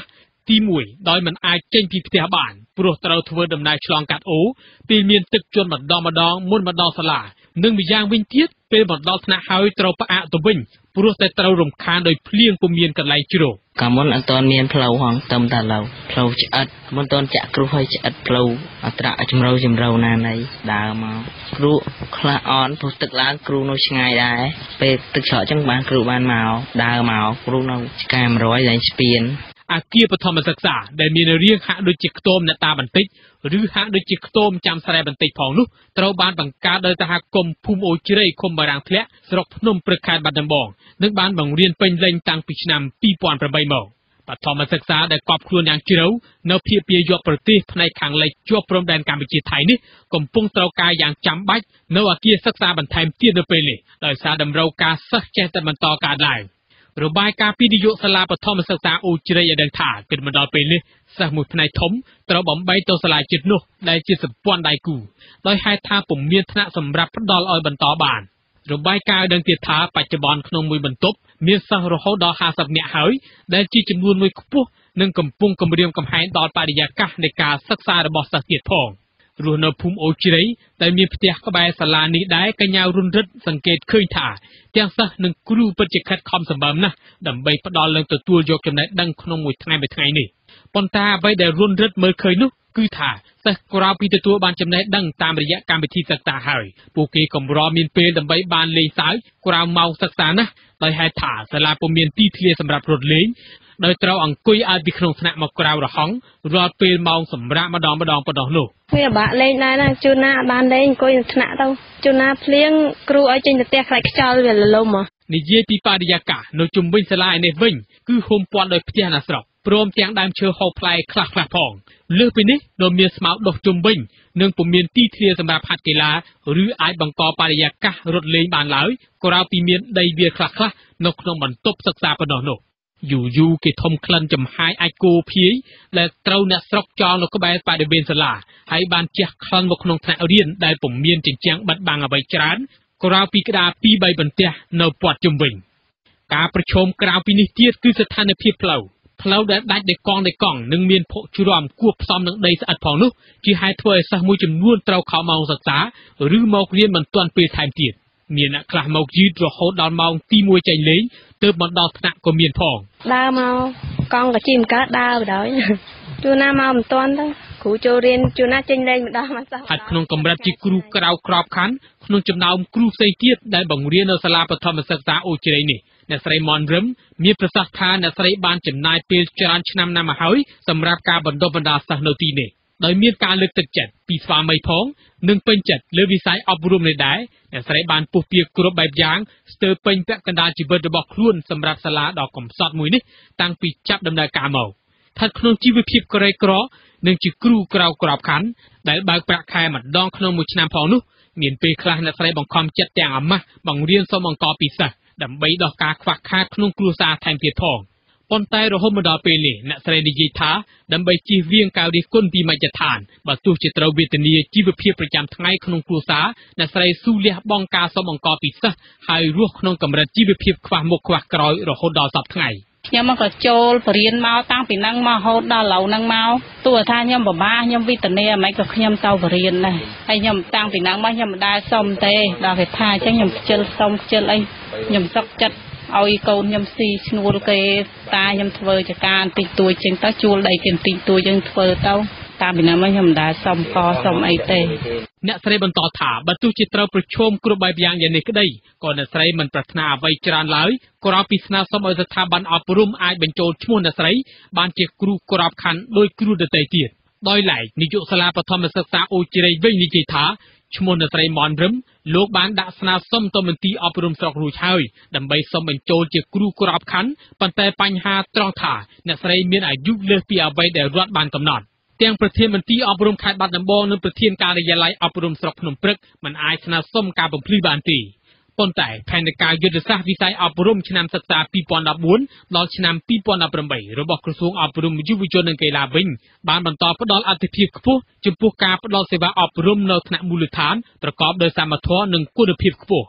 ទី1ដោយមិនអាចចេញពីផ្ទះបានព្រោះត្រូវធ្វើដំណើរឆ្លងកាត់អូពេលមានទឹកជន់ម្ដងមុនមកដល់សាលានិងម្យ៉ាងវិញទៀតពេលមកដល់ថ្នាក់ហើយត្រូវផ្អាកទៅវិញព្រោះតែត្រូវរំខានដោយភ្លៀងពុំមានកន្លែងជ្រកកាលមុនអត់ទាន់មានផ្លូវហងតំតាឡូវផ្លូវឆ្អិតមិនទាន់ចាក់គ្រូហើយឆ្អិតផ្លូវអត្រាចម្រូវណាណៃដើរមកគ្រូខ្លះអន់ព្រោះទឹកឡើងគ្រូនៅឆ្ងាយដែរពេលទឹកស្រកចឹងបានគ្រូបានមកដើរមកគ្រូនៅឆ្កា100ឡើងស្ពានអាគារបឋមសិក្សាដែលមានរាងហាក់ដូចជាខ្ទមអ្នកតាបន្តិចឬហាក់ដូចជាខ្ទមចាំស្រែបន្តិចផងនោះត្រូវបានបង្កើតដោយសហគមន៍ភូមិអូជ្រៃឃុំបារាំងធ្លាក់ស្រុកភ្នំព្រឹកខេត្តបាត់ដំបងនិងបានបង្រៀនពេញលេញតាំងពីឆ្នាំ 2008 មកបឋមសិក្សាដែលកប់ខ្លួនយ៉ាងជ្រៅនៅភូមិពាយ័ព្យប្រទេសផ្នែកខាងលិចជាប់ព្រំដែនកម្ពុជាថៃនេះកំពុងត្រូវការយ៉ាងចាំបាច់នៅអាគារសិក្សាបន្ថែមទៀតនៅពេលនេះដោយសារតម្រូវការសិស្សចេះតែបន្តកើតឡើង របាយការណ៍ពីនាយកសាលាបឋមសិក្សាអូជ្រៃឲ្យដឹងថាគិតមកដល់ពេលនេះសិស្សមួយផ្នែកធំត្រូវបំបីទៅសាលាជាតិនោះដែលជាសម្ព័ន្ធដៃគូដោយហេតុថាពុំមានថ្នាក់សម្រាប់ផ្ដល់ឲ្យបន្តបានរបាយការណ៍ដឹងទៀតថាបច្ចុប្បន្នក្នុងមួយបន្ទប់មានសិស្សរហូតដល់ 50 នាក់ហើយដែលជាចំនួនមួយខ្ពស់និងកំពុងគម្រាមកំហែងដល់បរិយាកាសនៃការសិក្សារបស់សិស្សទៀតផង រស់នៅភូមិអូជ្រៃដែលមានផ្ទះក្បែរសាលានេះដែរកញ្ញារុនរិទ្ធសង្កេតឃើញថាទាំងសិស្សនិងគ្រូពិតជាខិតខំសម្បើមណាស់ដើម្បីផ្ដល់និងទទួលយកចំណេះដឹងក្នុងមួយថ្ងៃនេះប៉ុន្តែអ្វីដែលរុនរិទ្ធមើលឃើញនោះគឺថាសិស្សក្រៅពីទទួលបានចំណេះដឹងតាមរយៈកម្មវិធីសិក្សាហើយពួកគេកម្រមានពេលដើម្បីបានលេងសើចក្រៅម៉ោងសិក្សាណាស់ដោយហេតុថាសាលាពុំមានទីធ្លាសម្រាប់រត់លេងដោយត្រូវអង្គុយឲ្យពីក្នុងថ្នាក់មកក្រៅរហង្សរាល់ពេលម៉ោងសម្រាប់ម្ដងប៉ុណ្ណោះនោះវាបាក់លេងដែរណាជួនណាបានលេងអង្គុយនៅថ្នាក់ទៅជួនណាភ្លៀងគ្រូឲ្យចេញទៅផ្ទះខ្លាចខ្យល់វាលលំមកនិយាយពីបរិយាកាសនៅជុំវិញសាលាឯនេះវិញគឺហុំព័ទ្ធដោយផ្ទះណាស្រុកព្រមទាំងដើមឈើហូបផ្លែខ្លះផងលើសពីនេះនៅមានស្មៅដុះជុំវិញនិងពុំមានទីធ្លាសម្រាប់ហាត់កីឡាឬអាចបង្កបរិយាកាសរត់លេងបានឡើយក្រៅពីមានដីវាលខ្លះនៅក្នុងបន្ទប់សិក្សាប៉ុណ្ណោះនោះ យូគេធំក្លិនចំហាយអាចគោភាយដែលត្រូវអ្នកស្រុកចោលនៅក្បែរបរិវេណសាលាហើយបានជះក្លិនមកក្នុងថ្នាក់រៀនដែលពុំមានជញ្ជាំងបិទបាំងអ្វីច្រើនក្រៅពីក្តារ 2-3 បន្ទះនៅព័ទ្ធជុំវិញការប្រឈមក្រៅពីនេះទៀតគឺស្ថានភាពផ្លូវដែលដាច់ដោយកង់និងមានភក់ជ្រាំគួបផ្សំនឹងដីស្អិតផងនោះជាហេតុធ្វើឲ្យសិស្សមួយចំនួនត្រូវខកម៉ោងសិក្សាឬមករៀនមិនទាន់ពេលថែមទៀត មានអ្នកខ្លះមកយឺតរហូតដល់ម៉ោងទី 1 ចេញលេងទើបមកដល់ថ្នាក់ក៏មានផងដើរមកកង់ក៏ជិះមិនកើតដើរបដ ாய் ជួនណាមកមិនទាន់ទៅគ្រូចូលរៀនជួនណាចេញលេងម្ដងមកសោះហាត់ក្នុងកម្រិតជាគ្រូក្រៅក្របខ័ណ្ឌក្នុងចំណោមគ្រូផ្សេងទៀតដែលបង្រៀននៅសាលាបឋមសិក្សាអូជ្រៃនេះអ្នកស្រីមនរឹមមានប្រសាសន៍ថាអ្នកស្រីបានចំណាយពេលច្រើនឆ្នាំណាស់មកហើយសម្រាប់ការបណ្ដុះបណ្ដាលសិស្សនៅទីនេះដោយមានការលើកទឹកចិត្តពីស្វាមីផងនិងពេញចិត្តលើវិស័យអប់រំនេះដែរអ្នកស្រីបានពុះពៀគ្រប់បែបយ៉ាងស្ទើរពេញពាក់កណ្ដាលជីវិតរបស់ខ្លួនសម្រាប់សាលាដ៏កំសត់មួយនេះតាំងពីចាប់ដំណើរការមកស្ថិតក្នុងជីវភាពក្រីក្រនិងជាគ្រូក្រៅក្របខ័ណ្ឌដែលបើកប្រាក់ខែម្ដងក្នុងមួយឆ្នាំផងនោះមានពេលខ្លះអ្នកស្រីបង្ខំចិត្តទាំងអាម៉ាស់បង្រៀនសុំអង្គពីសិស្សដើម្បីដោះការខ្វះខាតក្នុងគ្រួសារថែមទៀតផងប៉ុន្តែរហូតមកដល់ពេលនេះអ្នកស្រីនិយាយថាដើម្បីជៀសវាងការរិះគន់ពីមជ្ឈដ្ឋានបើទោះជាត្រូវវេទនាជីវភាពប្រចាំថ្ងៃក្នុងគ្រួសារអ្នកស្រីស៊ូលះបង់ការសុំអង្គពីសិស្សហើយរស់ក្នុងកម្រិតជីវភាពខ្វះមុខខ្វះក្រោយរហូតដល់សប្តាហ៍ថ្ងៃខ្ញុំក៏ចូលបរៀនមកតាំងពីហ្នឹងមករហូតដល់ឥឡូវហ្នឹងមកទោះថាខ្ញុំពិបាកខ្ញុំវិធានមិនក៏ខ្ញុំទៅបរៀនដែរហើយខ្ញុំតាំងពីហ្នឹងមកខ្ញុំមិនដែលសុំទេដល់គេថាអញ្ចឹងខ្ញុំខ្ជិលសុំខ្ជិលអីខ្ញុំសឹកចិត្តឲ្យកូនខ្ញុំស៊ីឈ្នួលគេតាខ្ញុំធ្វើចការបន្តិចតួចជាងទៅជួលដីគេបន្តិចតួចយើងធ្វើទៅតាមពីណាមកខ្ញុំមិនដែលសុំកសុំអីទេអ្នកស្រីបន្តថាបើទោះជាត្រូវប្រឈមគ្រប់បែបយ៉ាងយ៉ាងនេះក្តីក៏អ្នកស្រីមិនប្រាថ្នាអ្វីច្រើនឡើយក្រៅពីស្នើសុំឲ្យស្ថាប័នអប់រំអាចបញ្ចូលឈ្មោះអ្នកស្រីបានជាគ្រូក្របខ័ណ្ឌដោយគ្រូដទៃទៀតដោយឡែកនាយកសាលាបឋមសិក្សាអូជ្រៃវិញនិយាយថាឈ្មោះអ្នកស្រីមនរឹមលោកបានដាក់ស្នើសុំទៅមន្ទីរអប់រំស្រុករួចហើយដើម្បីសុំបញ្ចូលជាគ្រូក្របខ័ណ្ឌប៉ុន្តែបញ្ហាត្រង់ថាអ្នកស្រីមានអាយុលើសពីអ្វីដែលរដ្ឋបានកំណត់ទាំងប្រធានមន្ទីរអប់រំខេត្តបាត់ដំបងនិងប្រធានការិយាល័យអប់រំស្រុកភ្នំព្រឹកមិនអាចស្នើសុំការបំភ្លឺបានទេប៉ុន្តែផែនការយុទ្ធសាស្ត្រវិស័យអប់រំឆ្នាំសិក្សា 2014 ដល់ឆ្នាំ 2018 របស់ក្រសួងអប់រំយុវជននិងកីឡាវិញបានបន្តផ្ដល់អាទិភាពខ្ពស់ចំពោះការផ្ដល់សេវាអប់រំនៅថ្នាក់មូលដ្ឋានប្រកបដោយសមធម៌និងគុណភាពខ្ពស់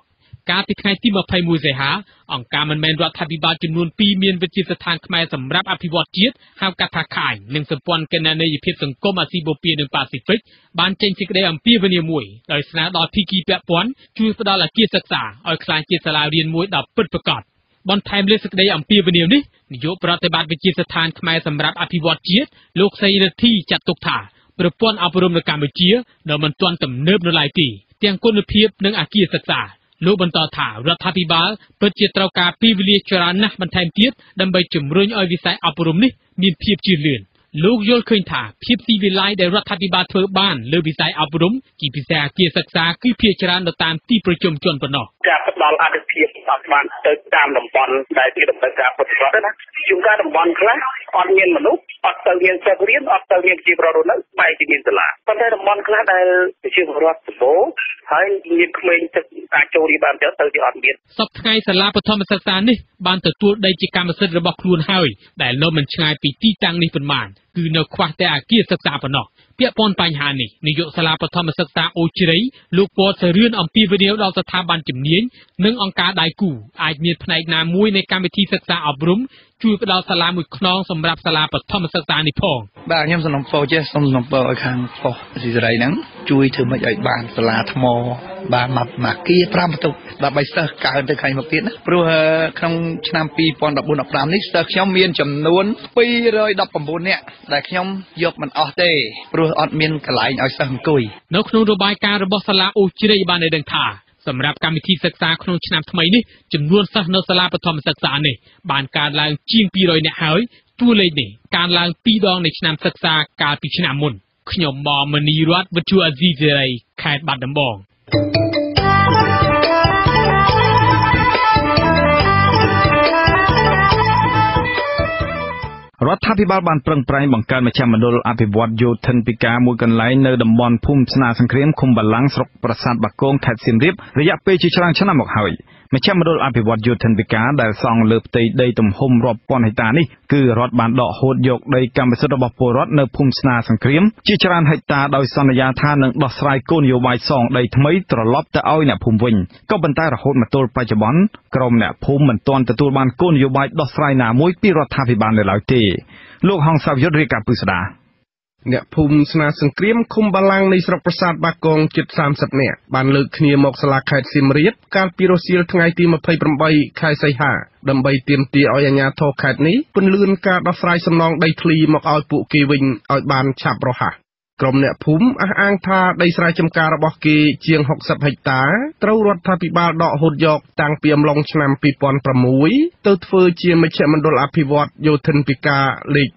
កាលពីថ្ងៃទី21សីហាអង្គការមិនមែនរដ្ឋាភិបាលចំនួន2មានវិទ្យាស្ថានខ្មែរសម្រាប់អភិវឌ្ឍជាតិហៅកាត់ថាខាយនិងសម្ព័ន្ធគណនេយ្យភាពសង្គមអាស៊ីបូព៌ានិងប៉ាស៊ីហ្វិកបានចេញសេចក្តីអំពាវនាវមួយដោយស្នើដល់ភាគីពាក់ព័ន្ធជួយផ្ដល់អគារសិក្សាឲ្យក្លាយជាសាលារៀនមួយដ៏ពិតប្រាកដបន្ថែមលើសេចក្តីអំពាវនាវនេះនាយកប្រតិបត្តិវិទ្យាស្ថានខ្មែរសម្រាប់អភិវឌ្ឍជាតិលោកសីរិទ្ធីចាត់ទុកថាប្រព័ន្ធអប់រំនៅកម្ពុជានៅមិនទាន់ទំនើបនៅឡើយទេទាំងគុណភាពនិងអគារសិក្សាលោកបន្តថារដ្ឋាភិបាលពិតជាត្រូវការពេលវេលាច្រើនណាស់បន្ថែមទៀតដើម្បីជំរុញឲ្យវិស័យអប់រំនេះមានភាពជឿនលឿនលោកយល់ឃើញថាភាពស៊ីវិល័យដែលរដ្ឋាភិបាលធ្វើបានលើវិស័យអប់រំជាពិសេសអគារសិក្សាគឺភាគច្រើននៅតាមទីប្រជុំជនប៉ុណ្ណោះការផ្ដល់អធិភាពអត់បានទៅតាមតំបន់ដែលជាដំណើរការពិតប្រាកដណាជួនកាលតំបន់ខ្លះអត់មានមនុស្សអត់ទៅមានសិស្សរៀនអត់ទៅមានជីវរដ្ឋនៅបែរជាមានសាលាប៉ុន្តែតំបន់ខ្លះដែលជារដ្ឋសម្បូរហើយមានក្មេងទឹកអាចចូលរៀនបានទៅជាអត់មានសប្តាហ៍ថ្ងៃសាលាបឋមសិក្សានេះបានទទួលដីជាកម្មសិទ្ធិរបស់ខ្លួនហើយដែលនៅមិនឆ្ងាយពីទីតាំងនេះប៉ុន្មានគឺនៅខ្វះតែអគារសិក្សាប៉ុណ្ណោះពាក់ព័ន្ធបញ្ហានេះនាយកសាលាបឋមសិក្សាអូជ្រៃលោកពតសរឿនអំពីវិនិយោគដល់ស្ថាប័នជំនាញនិងអង្គការដៃគូអាចមានផ្នែកណាមួយនៃកម្មវិធីសិក្សាអប់រំជួយផ្ដល់សាលាមួយខ្នងសម្រាប់សាលាបឋមសិក្សានេះផងបាទខ្ញុំសំណពរឲ្យខាងប៉ុស្តិ៍ស៊ីសេរីហ្នឹងជួយធ្វើម៉េចឲ្យបានសាលាថ្មបានមកគី5បន្ទប់ដើម្បីសិស្សកើនទៅខាងមកទៀតណាព្រោះក្នុងឆ្នាំ2014-15នេះសិស្សខ្ញុំមានចំនួន219នាក់ដែលខ្ញុំយកមិនអស់ទេព្រោះអត់មានកន្លែងឲ្យសិស្សអង្គុយនៅក្នុងរបាយការណ៍របស់សាលាអូជ្រៃបានឲ្យដឹងថាសម្រាប់កម្មវិធីសិក្សាក្នុងឆ្នាំថ្មីនេះចំនួនសិស្សនៅសាលាបឋមសិក្សានេះបានកើនឡើងជាង200នាក់ហើយតួលេខនេះកើនឡើង2ដងនៃឆ្នាំសិក្សាកាលពីឆ្នាំមុនខ្ញុំមកមនីរតវិទ្យុអាស៊ីសេរីខេត្តបាត់ដំបងរដ្ឋាភិបាលបានប្រឹងប្រែងបង្កើតមជ្ឈមណ្ឌលអភិវឌ្ឍយោធិនពិការមួយកន្លែងនៅតំបន់ភូមិស្នាសង្គ្រាមឃុំបាឡាំងស្រុកប្រាសាទបាគងខេត្តសៀមរាបរយៈពេលជាច្រើនឆ្នាំមកហើយមជ្ឈមណ្ឌលអភិវឌ្ឍយោធិនពិការដែលសង់លើផ្ទៃដីទំហំរាប់ពាន់ហិកតានេះគឺរដ្ឋបានដកហូតយកដីកម្មសិទ្ធិរបស់ពលរដ្ឋនៅភូមិស្នាសង្គ្រាមជាច្រើនហិកតាដោយសន្យាថានឹងដោះស្រាយគោលនយោបាយសងដីថ្មីត្រឡប់ទៅឲ្យអ្នកភូមិវិញក៏ប៉ុន្តែរហូតមកទល់បច្ចុប្បន្នក្រុមអ្នកភូមិមិនទាន់ទទួលបានគោលនយោបាយដោះស្រាយណាមួយពីរដ្ឋាភិបាលនៅឡើយទេលោកហងសាវយុទ្ធរាយការណ៍ពីស្ដាអ្នកភូមិស្នាសង្គ្រាមឃុំបាឡាំងនៃស្រុកប្រាសាទបាគងជិត30នាក់បានលើកគ្នាមកសាលាខេត្តសៀមរាបកាលពីរសៀលថ្ងៃទី28ខែសីហាដើម្បីទាមទារឲ្យអាជ្ញាធរខេត្តនេះពន្យាការដោះស្រាយសំណងដីធ្លីមកឲ្យពួកគេវិញឲ្យបានឆាប់រហ័សក្រុមអ្នកភូមិអះអាងថាដីស្រែចម្ការរបស់គេជាង60ហិកតាត្រូវរដ្ឋាភិបាលដកហូតយកតាំងពីអំឡុងឆ្នាំ2006ទៅធ្វើជាមជ្ឈមណ្ឌលអភិវឌ្ឍយោធិនពិការលេខ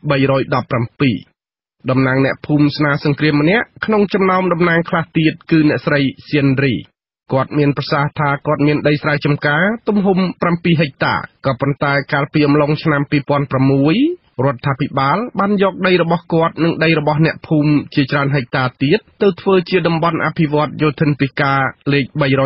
317តំណាងអ្នកភូមិស្នាសង្គ្រាមម្នាក់ក្នុងចំណោមតំណាងខ្លះទៀតគឺអ្នកស្រីសៀនរីគាត់មានប្រសាសន៍ថាគាត់មានដីស្រែចម្ការទំហំ7ហិកតាក៏ប៉ុន្តែកាលពីអំឡុងឆ្នាំ2006រដ្ឋាភិបាលបានយកដីរបស់គាត់និងដីរបស់អ្នកភូមិជាច្រើនហិកតាទៀតទៅធ្វើជាតំបន់អភិវឌ្ឍយោធិនពិការលេខ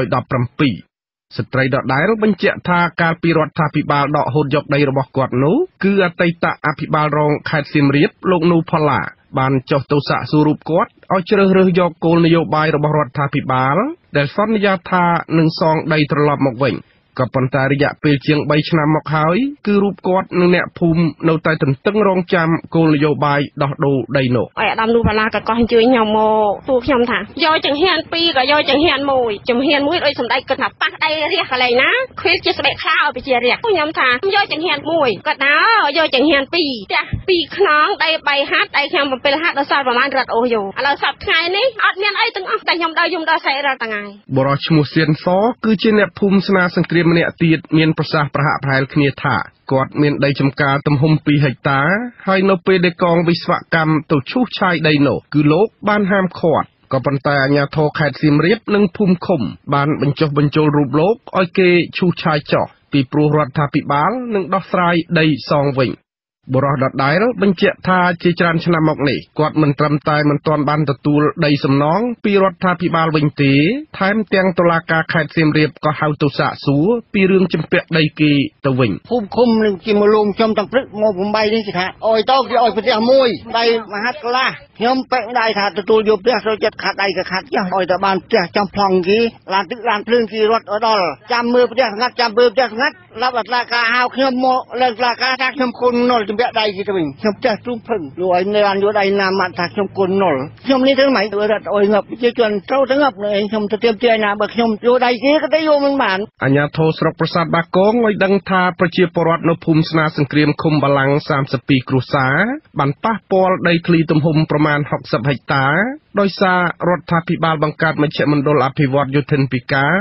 317ស្ត្រីដដែលបញ្ជាក់ថាកាលពីរដ្ឋាភិបាលដកហូតយកដីរបស់គាត់នោះគឺអតីតអភិបាលរងខេត្តសៀមរាបលោកនូផល្លាបានចុះទៅសាកសួររូបគាត់ឲ្យជ្រើសរើសយកគោលនយោបាយរបស់រដ្ឋាភិបាលដែលសន្យាថានឹងសងដីត្រឡប់មកវិញក៏ប៉ុន្តែរយៈពេលជាង3ឆ្នាំមកហើយគឺរូបគាត់និងអ្នកភូមិនៅតែទន្ទឹងរង់ចាំគោលនយោបាយដោះដូរដីនោះអាដាមនូបាឡាក៏កោះអញ្ជើញខ្ញុំមកសួរខ្ញុំថាយកចង្ហាន់2ក៏យកចង្ហាន់1ចំហាន់1ដូចសម្ដេចគិតថាប៉ះដីរះកន្លែងណាឃ្វីលជាស្បែកខ្លាឲ្យប្រជារះខ្ញុំថាយកចង្ហាន់1គាត់ថាយកចង្ហាន់2ផ្ទះ2ខ្នងដី3ហាត់ដីខ្ញុំ7ហាត់ដល់សល់ប្រហែលរត់អូសយោឥឡូវសប្តាហ៍ថ្ងៃនេះអត់មានអីទាំងអស់តែខ្ញុំដើរស្រែករាល់ថ្ងៃបរិសុទ្ធឈ្មោះសៀនសគឺជាអ្នកភូមិស្នាសង្គ្រាមម្នាក់ទៀតមានប្រសាសន៍ប្រហាក់ប្រហែលគ្នាថាគាត់មានដីចម្ការទំហំ2ហិកតាហើយនៅពេលដែលកងវិស្វកម្មទៅឈូសឆាយដីនោះគឺលោកបានហាមឃាត់ក៏ប៉ុន្តែអាជ្ញាធរខេត្តសៀមរាបនិងភូមិឃុំបានបញ្ចុះបញ្ចូលរូបលោកឲ្យគេឈូសឆាយចោះពីព្រោះរដ្ឋាភិបាលនឹងដោះស្រាយដីសងវិញបុរសដដែលបញ្ជាក់ថាជាច្រើនឆ្នាំមកនេះគាត់មិនត្រឹមតែមិនទាន់បានទទួលដីសំណងពីរដ្ឋាភិបាលវិញទេថែមទាំងតុលាការខេត្តសៀមរាបក៏ហៅទៅសាកសួរពីរឿងជំពាក់ដីគេទៅវិញភូមិឃុំនឹងជាមួយលោកខ្ញុំតាំងព្រឹកមក8នេះថាអោយទៅគេអោយប្រទេសមួយដៃមហាកលាខ្ញុំពេញដៃថាទទួលយកផ្ទះចូលចិត្តខាត់ដៃក៏ខាត់ចាស់អោយតែបានផ្ទះចំប្លង់គេឡានទឹកឡានភ្លើងគេរត់ដល់ចាំមើលផ្ទះស្ងាត់ចាំមើលផ្ទះស្ងាត់รับอัตราการหาខ្ញុំមកលើកราคาថាខ្ញុំគុណ0ជំពាក់ដៃគេទៅវិញខ្ញុំផ្ទះទ្រូងភឹងលួយនៅអានយកដៃណាមកថាខ្ញុំគុណ0ខ្ញុំនេះធ្វើម៉េចរត់អុយងាប់ជាជនត្រូវទៅងាប់ខ្ញុំទៅទៀមទាយណាបើខ្ញុំយកដៃគេក៏ទៅយកមិនបានអាជ្ញាធរស្រុកប្រាសាទបាគងឲ្យដឹងថាប្រជាពលរដ្ឋនៅភូមិស្នាសង្គ្រាមឃុំបាឡាំង32គ្រួសារបានប៉ះពាល់ដីធ្លីទំហំប្រមាណ60ហិកតាដោយសាររដ្ឋាភិបាលបង្កើតមជ្ឈមណ្ឌលអភិវឌ្ឍយោធិនពិការ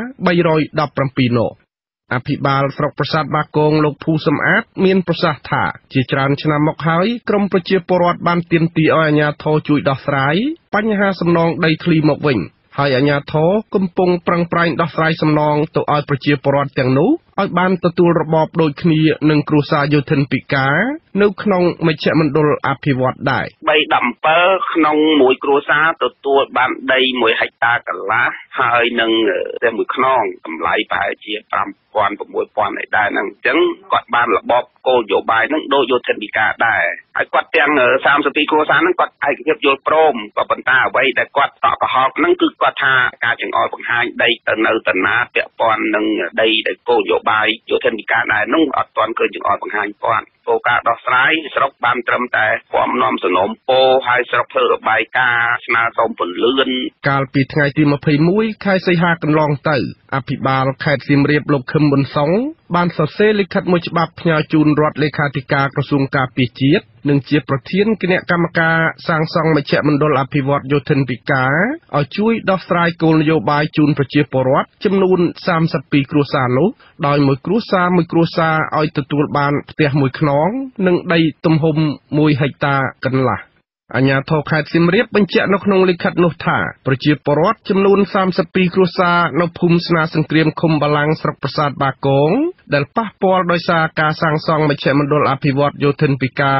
317នោះអភិបាលស្រុកប្រាសាទបាគងលោកភូសំអាតមានប្រសាសន៍ថាជាច្រើនឆ្នាំមកហើយក្រមប្រជាពលរដ្ឋបានទាមទារឲ្យអាជ្ញាធរជួយដោះស្រាយបញ្ហាសំណងដីធ្លីមកវិញហើយអាជ្ញាធរកំពុងប្រឹងប្រែងដោះស្រាយសំណងទៅឲ្យប្រជាពលរដ្ឋទាំងនោះឲ្យបានទទួលរបបដូចគ្នានឹងគ្រួសារយោធិនពិការនៅក្នុងមជ្ឈមណ្ឌលអភិវឌ្ឍដែរ 317ក្នុងមួយគ្រួសារទទួលបានដី1ហិកតាកន្លះហើយនឹងតែមួយខ្នងតម្លៃប្រហែលជា5,000 6,000ឯដែរហ្នឹងអញ្ចឹងគាត់បានរបបគោលនយោបាយហ្នឹងដូចយោធិនពិការដែរហើយគាត់ទាំង32គ្រួសារហ្នឹងគាត់ឯកភាពយល់ព្រមក៏ប៉ុន្តែអ្វីដែលគាត់តក់កុហកហ្នឹងគឺគាត់ថាការចង្អុលបង្ហាញដីទៅនៅតាណាពាក់ព័ន្ធនឹងដីដែលគោលនយោបាយយោធិនពិការដែរនោះអត់ទាន់ឃើញចង្អុលបង្ហាញព័ន្ធគោលការណ៍ដោះស្រាយស្រុកបានត្រឹមតែពំនាំសំណុំពោហើយស្រុកធ្វើរបាយការណ៍ស្នើសុំពន្លឿនកាលពីថ្ងៃទី21ខែសីហាកន្លងទៅអភិបាលខេត្តសៀមរាបលោកខឹមប៊ុនសុងបានសរសេរលិខិតមួយច្បាប់ផ្ញើជូនរដ្ឋលេខាធិការក្រសួងការពារជាតិនិងជាប្រធានគណៈកម្មការសាងសង់មជ្ឈមណ្ឌលអភិវឌ្ឍយោធិនពិការឲ្យជួយដោះស្រាយគោលនយោបាយជូនប្រជាពលរដ្ឋចំនួន32គ្រួសារនោះដោយមួយគ្រួសារឲ្យទទួលបានផ្ទះមួយខ្នងនិងដីទំហំ1ហិកតាកន្លះអាជ្ញាធរខេត្តសៀមរាបបញ្ជាក់នៅក្នុងលិខិតនោះថាប្រជាពលរដ្ឋចំនួន32គ្រួសារនៅភូមិស្នាសង្គ្រាមឃុំបាឡាំងស្រុកប្រាសាទបាគងដែលប៉ះពាល់ដោយសារការសាងសង់មជ្ឈមណ្ឌលអភិវឌ្ឍយោធិនពិការ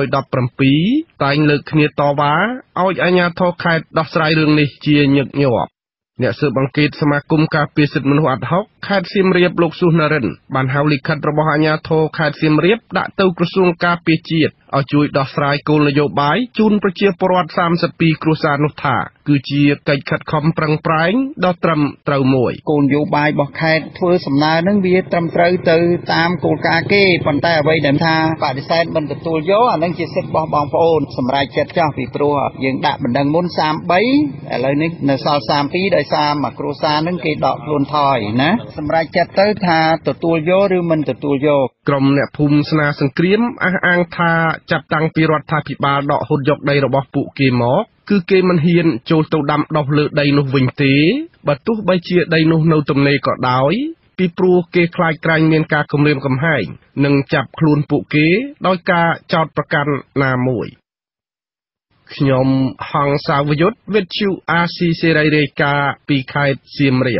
317តែងលើកគ្នាតវ៉ាឲ្យអាជ្ញាធរខេត្តដោះស្រាយរឿងនេះជាញឹកញាប់អ្នកស៊ើបអង្កេតសមាគមការពារសិទ្ធិមនុស្សអាត់ហុកខេត្តសៀមរាបលោកស៊ូណារិនបានហៅលិខិតរបស់អាជ្ញាធរខេត្តសៀមរាបដាក់ទៅក្រសួងការពារជាតិឲ្យជួយដោះស្រាយគោលនយោបាយជូនប្រជាពលរដ្ឋ32គ្រួសារនោះថាគឺជាកិច្ចខិតខំប្រឹងប្រែងដ៏ត្រឹមត្រូវមួយគោលនយោបាយរបស់ខេត្តធ្វើសំណើនឹងវាត្រឹមត្រូវទៅតាមគោលការណ៍គេប៉ុន្តែអ្វីដែលថាបដិសេធមិនទទួលយកអានឹងជាសិទ្ធិរបស់បងប្អូនសម្រាប់ចិត្តចោះពីព្រោះយើងដាក់បណ្ដឹងមុន33ឥឡូវនេះនៅសល់32ដោយសារមួយគ្រួសារនឹងគេដកខ្លួនថយណាសម្រាប់ចិត្តទៅថាទទួលយកឬមិនទទួលយកក្រុមអ្នកភូមិស្នាសង្គ្រាមអះអាងថាចាប់តាំងពីរដ្ឋាភិបាលដកហូតយកដីរបស់ពួកគេមកគឺគេមិនហ៊ានចូលទៅដាំដុះលើដីនោះវិញទេបើទោះបីជាដីនោះនៅទំនេរក៏ដោយពីព្រោះគេខ្លាចក្រែងមានការគំរាមកំហែងនិងចាប់ខ្លួនពួកគេដោយការចោទប្រកាន់ណាមួយខ្ញុំហងសាវយុទ្ធវិទ្យុអាស៊ីសេរីរាយការណ៍ពីខេត្តសៀមរាប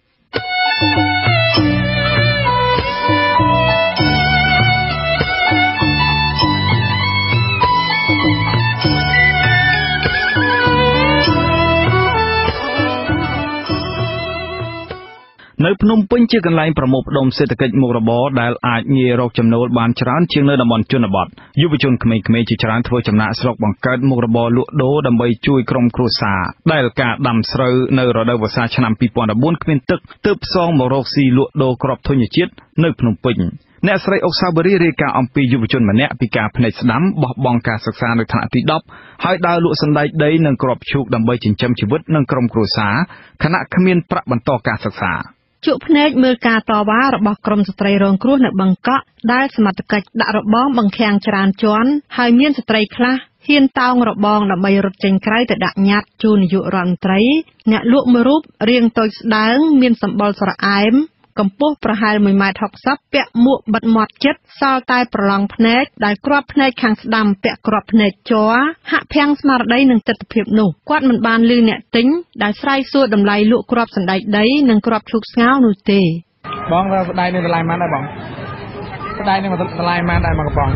នៅភ្នំពេញជាកន្លែងប្រមូលផ្ដុំសេដ្ឋកិច្ចមុខរបរដែលអាចងាយរកចំណូលបានច្រើនជាងនៅតំបន់ជនបទយុវជនក្មេងៗជាច្រើនធ្វើចំណាកស្រុកបង្កើតមុខរបរលក់ដូរដើម្បីជួយក្រុមគ្រួសារដែលការដាំស្រូវនៅរដូវវស្សាឆ្នាំ2014គ្មានទឹកទើបផ្សងមករកស៊ីលក់ដូរគ្រាប់ធញ្ញជាតិនៅភ្នំពេញអ្នកស្រីអុកសាវរីរាយការណ៍អំពីយុវជនម្នាក់ពីការភ្នែកស្ដាំបោះបង់ការសិក្សានៅថ្នាក់ទី10ហើយដើរលក់សណ្ដែកដីនិងគ្រាប់ឈូកដើម្បីចិញ្ចឹមជីវិតនិងក្រុមគ្រួសារខណៈគ្មានប្រាក់បន្តការសិក្សាជក់ភ្នែកមើលការតវ៉ារបស់ក្រុមស្ត្រីរងគ្រោះនៅបឹងកក់ដែលសមត្ថកិច្ចដាក់របងបង្ខាំងច្រើនជាន់ហើយមានស្ត្រីខ្លះហ៊ានតោងរបងដើម្បីរត់ចេញក្រៅទៅដាក់ញត្តិជូននាយករដ្ឋមន្ត្រីអ្នកលក់មួយរូបរាងតូចស្ដើងមានសម្បុរស្រអែមកម្ពស់ប្រហែល 1.60 ម៉ែត្រពាក់មួកបិទមាត់ជិតសល់តែប្រឡងភ្នែកដែលគ្រាប់ភ្នែកខាងស្ដាំពាក់គ្រាប់ភ្នែកជ័រហាក់ភាំងស្មារតីនឹងទិដ្ឋភាពនោះគាត់មិនបានលឺអ្នកទិញដែលស្រែកសួរតម្លៃលក់គ្រាប់សណ្ដែកដីនិងគ្រាប់ឈូកស្ងោរនោះទេបងថាស្ដាយនឹងតម្លៃម៉ានដែរបងស្ដាយនឹងតម្លៃម៉ានដែរមកកំប៉ុង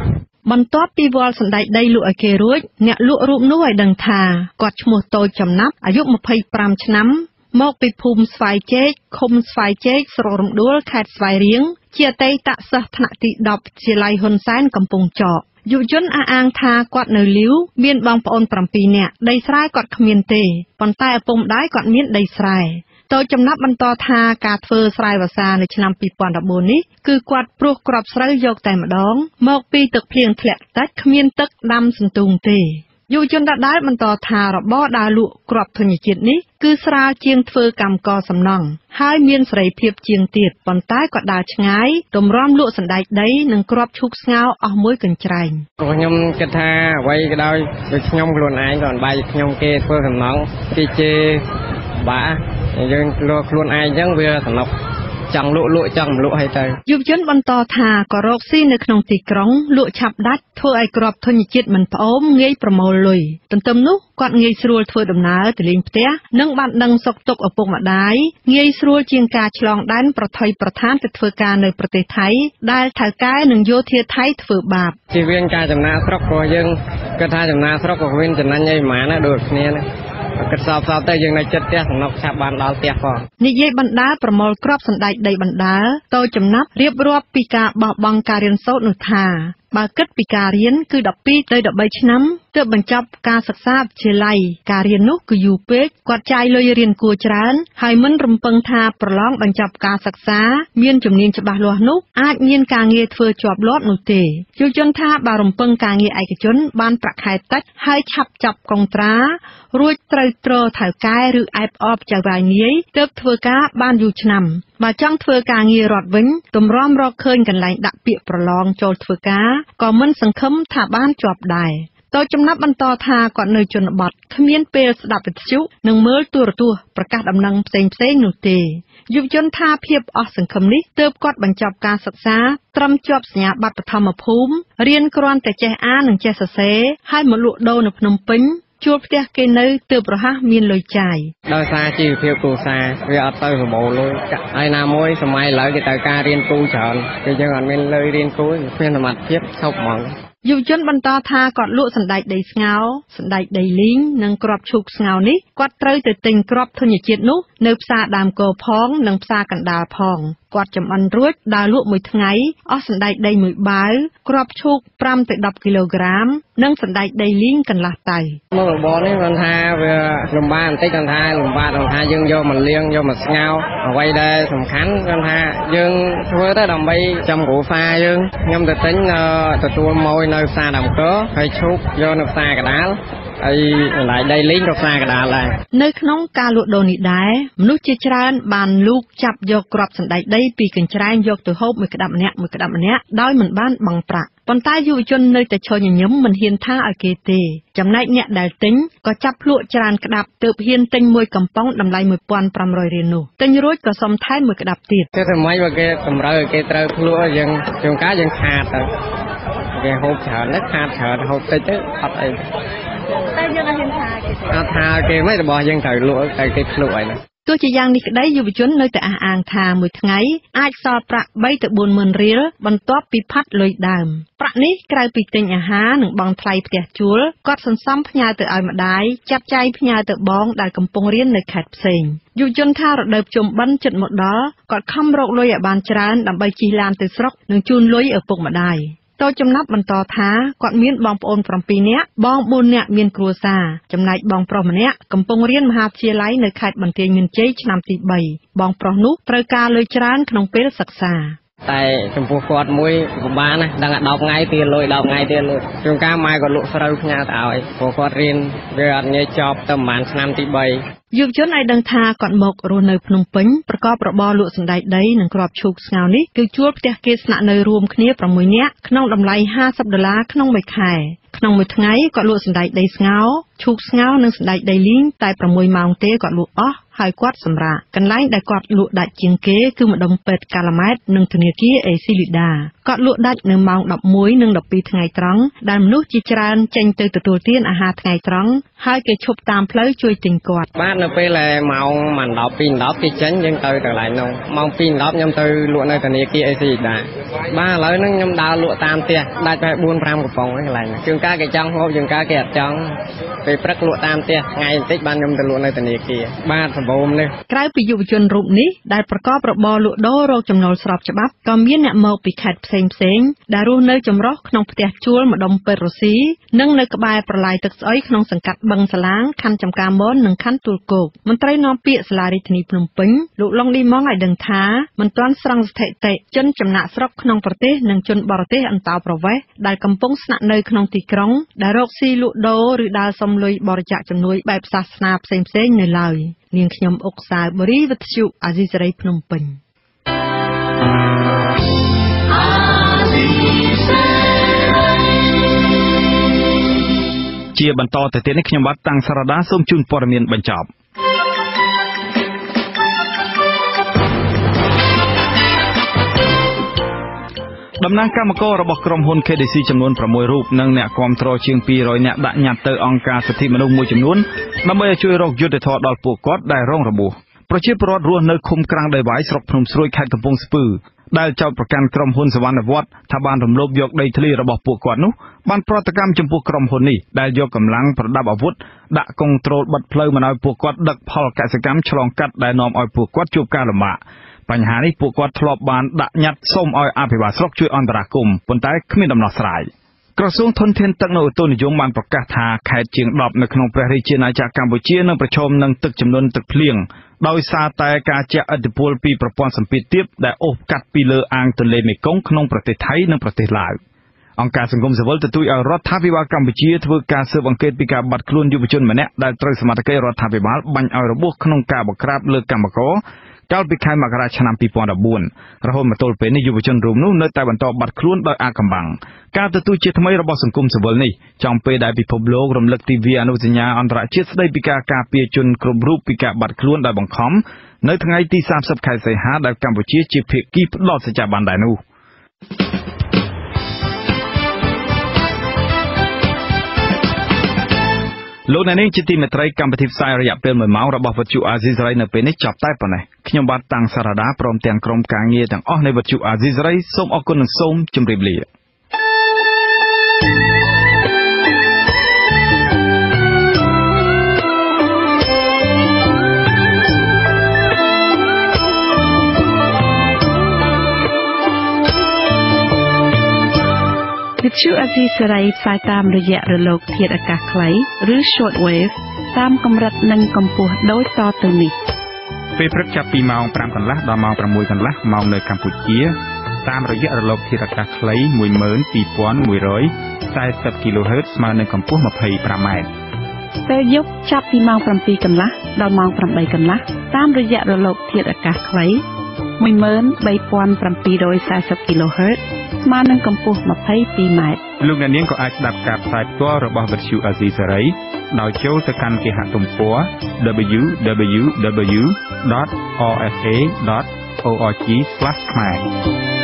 បន្ទាប់ពីវល់សណ្ដែកដីលក់ឲ្យគេរួចអ្នកលក់រូបនោះឲ្យដឹងថាគាត់ឈ្មោះតូចចំណាប់អាយុ25ឆ្នាំមកពីភូមិស្វាយជែកឃុំស្វាយជែកស្រុករំដួលខេត្តស្វាយរៀងជាអតីតសិស្សថ្នាក់ទី10វិទ្យាល័យហ៊ុនសែនកំពង់ចកយុវជនអះអាងថាគាត់នៅលាវមានបងប្អូន7នាក់ដីស្រែគាត់គ្មានទេប៉ុន្តែឪពុកម្ដាយគាត់មានដីស្រែតូចចំណាប់បន្តថាការធ្វើស្រែវស្សានៅឆ្នាំ2014នេះគឺគាត់ព្រោះគ្រាប់ស្រូវយកតែម្ដងមកពីទឹកភ្លៀងធ្លាក់តិចគ្មានទឹកដាំសន្ទូងទេយុវជនដដែលបន្តថារបរដើរលក់គ្រាប់ធញ្ញជាតិនេះគឺស្រាលជាងធ្វើកម្មករសំណង់ហើយមានសេរីភាពជាងទៀតប៉ុន្តែក៏ដើរឆ្ងាយទម្រាំលក់សណ្ដែកដីនិងគ្រាប់ឈូកស្ងោរអស់មួយកញ្ច្រែងខ្ញុំគិតថាអ្វីក៏ដោយដូចខ្ញុំខ្លួនឯងក៏មិនបាយខ្ញុំគេធ្វើសំណង់គេជេរបាក់យើងខ្លួនឯងអញ្ចឹងវាសំណុកចង់លក់ចង់មិនលក់ឲ្យទៅយុវជនបន្តថាក៏រកស៊ីនៅក្នុងទីក្រុងលក់ឆាប់ដាច់ធ្វើឲ្យគ្រាប់ធញ្ញជាតិមិនផ្អូមងាយប្រមូលលុយទន្ទឹមនោះគាត់ងាយស្រួលធ្វើដំណើរទៅលេងផ្ទះនិងបានដឹងសុខទុក្ខឪពុកម្ដាយងាយស្រួលជាងការឆ្លងដែនប្រថុយប្រឋានទៅធ្វើការនៅប្រទេសថៃដែលថៅកែនិងយោធាថៃធ្វើបាបជាវាការចំណាកស្រុកព្រោះយើងគិតថាចំណាកស្រុកក៏មានចំណេញអីប៉ុន្មានដែរដូចគ្នាណាគិតសោកទៅយើងនៅចិត្តផ្ទះសំណុកឆាប់បានដល់ផ្ទះផងនិយាយបណ្ដាប្រមូលគ្រាប់សណ្ដែកដីបណ្ដាតូចចំណាប់រៀបរាប់ពីការបោះបង់ការរៀនសូត្រនោះថាបើគិតពីការរៀនគឺ12ទៅ13ឆ្នាំទើបបញ្ចប់ការសិក្សាវិទ្យាល័យការរៀននោះគឺយូរពេកគាត់ចាយលុយរៀនគួរច្រើនហើយមិនរំពឹងថាប្រឡងបញ្ចប់ការសិក្សាមានជំនាញច្បាស់លាស់នោះអាចមានការងារធ្វើជាប់លាប់នោះទេយុវជនថាបើរំពឹងការងារឯកជនបានប្រាក់ខែតិចហើយឆាប់ចាប់កុងត្រារួចត្រូវទ្រថៅកែឬអែបអបចៅវាយនាយទើបធ្វើការបានយូរឆ្នាំបើចង់ធ្វើការងាររដ្ឋវិញទម្រាំរកឃើញកន្លែងដាក់ពាក្យប្រឡងចូលធ្វើការក៏មិនសង្ឃឹមថាបានជាប់ដែរតូចចំណាប់បន្តថាគាត់នៅជនបទគ្មានពេលស្ដាប់វិទ្យុនិងមើលទូរទស្សន៍ប្រកាសដំណឹងផ្សេងនោះទេយុវជនថាភាពអស់សង្ឃឹមនេះទើបគាត់បញ្ចប់ការសិក្សាត្រឹមជាប់សញ្ញាបត្របឋមភូមិរៀនគ្រាន់តែចេះអាននិងចេះសរសេរហើយមកលក់ដូរនៅភ្នំពេញជួលផ្ទះគេនៅទើបរហ័សមានលុយចាយដោយសារជីវភាពគ្រួសារវាអត់ទៅប្រមូលលុយហើយណាមួយសម័យឥឡូវគេត្រូវការរៀនគូច្រើនគេយើងអត់មានលុយរៀនគូគ្មានសមត្ថភាពឈប់ហ្មងយុវជនបន្តថាគាត់លក់សណ្ដែកដីស្ងោរសណ្ដែកដីលីងនិងគ្រាប់ឈូកស្ងោរនេះគាត់ត្រូវទៅទិញគ្រាប់ធញ្ញជាតិនោះនៅផ្សារដើមគោផងនិងផ្សារកណ្ដាលផងគាត់ចំអិនរួចដើរលក់មួយថ្ងៃអស់សណ្ដែកដីមួយបាវគ្រាប់ឈូក5ទៅ10គីឡូក្រាមនិងសណ្ដែកដីលីងកន្លះតៅមុខរបរនេះគាត់ថាវាលំបាកបន្តិចគាត់ថាលំបាកគាត់ថាយើងយកមកលាងយកមកស្ងោរអ្វីដែលសំខាន់គាត់ថាយើងធ្វើទៅដើម្បីចំគ្រួសារយើងខ្ញុំទៅទិញទទួលម៉ួយនៅផ្សារដើមគោហើយឈូកយកនៅផ្សារកណ្ដាលហើយសណ្ដែកដីលីងក៏ផ្សារកណ្ដាលដែរនៅក្នុងការលក់ដូរនេះដែរមនុស្សជាច្រើនបានលូកចាប់យកគ្រាប់សណ្ដែកដីពីកញ្ច្រែងយកទៅហូបមួយក្តាប់ម្នាក់ដោយមិនបានបង់ប្រាក់ប៉ុន្តែយុវជននៅតែឈរញញឹមមិនហ៊ានថាឲ្យគេទេចំណែកអ្នកដែលទិញក៏ចាប់ភ្លក់ច្រើនក្តាប់ទើបហ៊ានទិញមួយកំប៉ុងតម្លៃ1500រៀលនោះទិញរួចក៏សុំថែមមួយក្តាប់ទៀតគេថ្មីបើគេតម្រូវឲ្យគេត្រូវភ្លក់យើងជួនកាលយើងខាតទៅគេហូបច្រើនណាស់ខាតច្រើនហូបតិចទៅអត់អីតែយើងអត់ហ៊ានថាគេអត់ថាគេមិនរបស់យើងត្រូវលក់តែគេភ្លក់អីណាទោះជាយ៉ាងនេះក្តីយុវជននៅតែអះអាងថាមួយថ្ងៃអាចសល់ប្រាក់3ទៅ40000រៀលបន្ទាប់ពីផាត់លុយដើមប្រាក់នេះក្រៅពីទិញអាហារនិងបង់ថ្លៃផ្ទះជួលគាត់សន្សំផ្ញើទៅឲ្យម្ដាយចាត់ចែងផ្ញើទៅបងដែលកំពុងរៀននៅខេត្តផ្សេងយុវជនថារដូវភ្ជុំបិណ្ឌជិតមកដល់គាត់ខំរកលុយឲ្យបានច្រើនដើម្បីជិះឡានទៅស្រុកនិងជូនលុយឪពុកម្ដាយតូចចំណាប់បន្តថាគាត់មានបងប្អូន7នាក់បង4នាក់មានគ្រួសារចំណែកបងប្រុសម្នាក់កំពុងរៀនមហាវិទ្យាល័យនៅខេត្តបន្ទាយមានជ័យឆ្នាំទី3បងប្រុសនោះត្រូវការលុយច្រើនក្នុងពេលសិក្សាតែចំពោះគាត់មួយពិបាកណាស់ដឹងតែ10ថ្ងៃទៀតលុយ10ថ្ងៃទៀតលុយជួនកាលម៉ែក៏លក់ស្រូវផ្ញើទៅឲ្យព្រោះគាត់រៀនវាអត់ងាយចប់ទៅប្រហែលឆ្នាំទី3 យុវជនឲ្យដឹងថាគាត់មករស់នៅភ្នំពេញប្រកបរបរលក់សណ្ដែកដីនិងគ្រាប់ឈូកស្ងោរនេះគឺជួលផ្ទះគេស្នាក់នៅរួមគ្នា6នាក់ក្នុងតម្លៃ$50ក្នុងមួយខែក្នុងមួយថ្ងៃគាត់លក់សណ្ដែកដីស្ងោរឈូកស្ងោរនិងសណ្ដែកដីលីងតែ6ម៉ោងទេគាត់លក់អស់ហើយគាត់សម្រាកកន្លែងដែលគាត់លក់ដាច់ជាងគេគឺម្ដុំពេទ្យកាឡាម៉ែតនិងធនាគារអេស៊ីលីដាគាត់លក់ដាច់នៅម៉ោង 11 និង 12 ថ្ងៃត្រង់ដែលមនុស្សជាច្រើនចេញទៅទទួលទានអាហារថ្ងៃត្រង់ហើយគេឈប់តាមផ្លូវជួយទិញគាត់បាទនៅពេលម៉ោង 12 2:10គេចេញយើងទៅកន្លែងនោះម៉ោង 2:10ខ្ញុំទៅលក់នៅធនាគារអេស៊ីដែរបាទឥឡូវហ្នឹងខ្ញុំដើរលក់តាមផ្ទះដាច់ទៅ 4-5 កំប៉ុងហ្នឹងកន្លែងជួនកាលគេចង់ហូបជួនកាលគេអត់ចង់ពេលព្រឹកលក់តាមផ្ទះថ្ងៃបន្តិចបានខ្ញុំទៅលក់នៅធនាគារបាទសម្បូរនេះក្រៅពីយុវជនរូបនេះដែលប្រកបរបរលក់ដូររកចំណូលស្របច្បាប់ក៏មានអ្នកមកពីខេត្តផ្សេងៗដែលរស់នៅចម្រុះក្នុងផ្ទះជួលម្ដុំពេទ្យរុស្ស៊ីនិងនៅក្បែរប្រឡាយទឹកស្អុយក្នុងសង្កាត់បឹងសាឡាងខណ្ឌចំការមននិងខណ្ឌទួលគោកមន្ត្រីនាំពាក្យសាលារាជធានីភ្នំពេញលោកឡុងឌីម៉ងឲ្យដឹងថាមិនទាន់ស្រង់ស្ថិតិជនចំណាក់ស្រុកក្នុងប្រទេសនិងជនបរទេសអន្តោប្រវេសន៍ដែលកំពុងស្នាក់នៅក្នុងទីក្រុងដែលរកស៊ីលក់ដូរឬដើរសុំលុយបរិច្ចាគជំនួយបែបសាសនាផ្សេងៗនៅឡើយនាងខ្ញុំអុកសាវបរីវិទ្យុអាស៊ីសេរីភ្នំពេញជាបន្តទៅទៀតនេះខ្ញុំបាទតាំងសារ៉ាដាសូមជូនព័ត៌មានបញ្ចប់តំណាងគណៈកម្មការរបស់ក្រុមហ៊ុន KDC ចំនួន 6 រូបនិងអ្នកគាំទ្រជាង 200 នាក់ដាក់ញត្តិទៅអង្គការសិទ្ធិមនុស្សមួយចំនួនដើម្បីឲ្យជួយរកយុត្តិធម៌ដល់ពួកគាត់ដែលរងរបួសប្រជាពលរដ្ឋរស់នៅឃុំក្រាំងដីវាយស្រុកភ្នំស្រួយខេត្តកំពង់ស្ពឺដែលចោទប្រកាន់ក្រុមហ៊ុនសវណ្ណវត្តថាបានរំលោភយកដីធ្លីរបស់ពួកគាត់នោះបានប្រតិកម្មចំពោះក្រុមហ៊ុននេះដែលយកកម្លាំងប្រដាប់អាវុធដាក់កុងត្រូលបិទផ្លូវមិនឲ្យពួកគាត់ដឹកផលកសិកម្មឆ្លងកាត់ដែលនាំឲ្យពួកគាត់ជួបការលំបាកបញ្ហានេះពួកគាត់ធ្លាប់បានដាក់ញត្តិសូមឲ្យអភិបាលស្រុកជួយអន្តរាគមន៍ប៉ុន្តែគ្មានដំណោះស្រាយក្រសួងធនធានទឹកនៅឧតុនិយមបានប្រកាសថាខេត្តជាង10នៅក្នុងព្រះរាជាណាចក្រកម្ពុជានឹងប្រឈមនឹងទឹកជំនន់ទឹកភ្លៀងដោយសារតែការជះឥទ្ធិពលពីប្រព័ន្ធសម្ពាធទាបដែលអូសកាត់ពីលើអាងទន្លេមេគង្គក្នុងប្រទេសថៃនិងប្រទេសឡាវអង្គការសង្គមស៊ីវិលទទូចឲ្យរដ្ឋាភិបាលកម្ពុជាធ្វើការស៊ើបអង្កេតពីការបាត់ខ្លួនយុវជនម្នាក់ដែលត្រូវសមត្ថកិច្ចរដ្ឋាភិបាលបាញ់ឲ្យរបួសក្នុងការបង្ក្រាបលើកម្មករកាលពីខែមករាឆ្នាំ 2014 រហូតមកទល់ពេលនេះយុវជនរូបនោះនៅតែបន្តបាត់ខ្លួនដោយអាថ៌កំបាំងការទទូចជាថ្មីរបស់សង្គមស៊ីវិលនេះចំពេលដែលពិភពលោករំលឹកទិវាអនុសញ្ញាអន្តរជាតិស្តីពីការការពារជនគ្រប់រូបពីការបាត់ខ្លួនដោយបង្ខំនៅថ្ងៃទី 30 ខែសីហាដែលកម្ពុជាជាភាគីផ្ដល់សច្ចាប័នដែរនោះលោកអ្នកនាងជាទីមេត្រីកម្មវិធីផ្សាយរយៈពេល 1 ម៉ោងរបស់វិទ្យុអាស៊ីសេរីនៅពេលនេះចប់តែប៉ុណ្ណេះខ្ញុំបាទតាំងសារ៉ាដាព្រមទាំងក្រុមការងារទាំងអស់នៃវិទ្យុអាស៊ីសេរីសូមអរគុណនិងសូមជម្រាបលាវិទ្យុអាស៊ីសេរីផ្សាយតាមរយៈរលកធាតុអាកាសខ្លីឬ Shortwave តាមកម្រិតនិងកម្ពស់ដូចតទៅនេះពេលព្រឹកចាប់ពីម៉ោង 5 កន្លះដល់ម៉ោង 6 កន្លះម៉ោងនៅកម្ពុជាតាមរយៈរលកធាតុអាកាសខ្លី 12140 kHz ស្មើនឹងកម្ពស់ 25m ពេលយប់ចាប់ពីម៉ោង 7 កន្លះដល់ម៉ោង 8 កន្លះតាមរយៈរលកធាតុអាកាសខ្លី 13740 kHz ស្មើនឹងកម្ពស់ 22m លោកអ្នកនាងក៏អាចស្ដាប់ការផ្សាយផ្ទាល់របស់វិទ្យុអាស៊ីសេរីដោយចូលទៅកាន់គេហទំព័រ www.rfa.org/khmer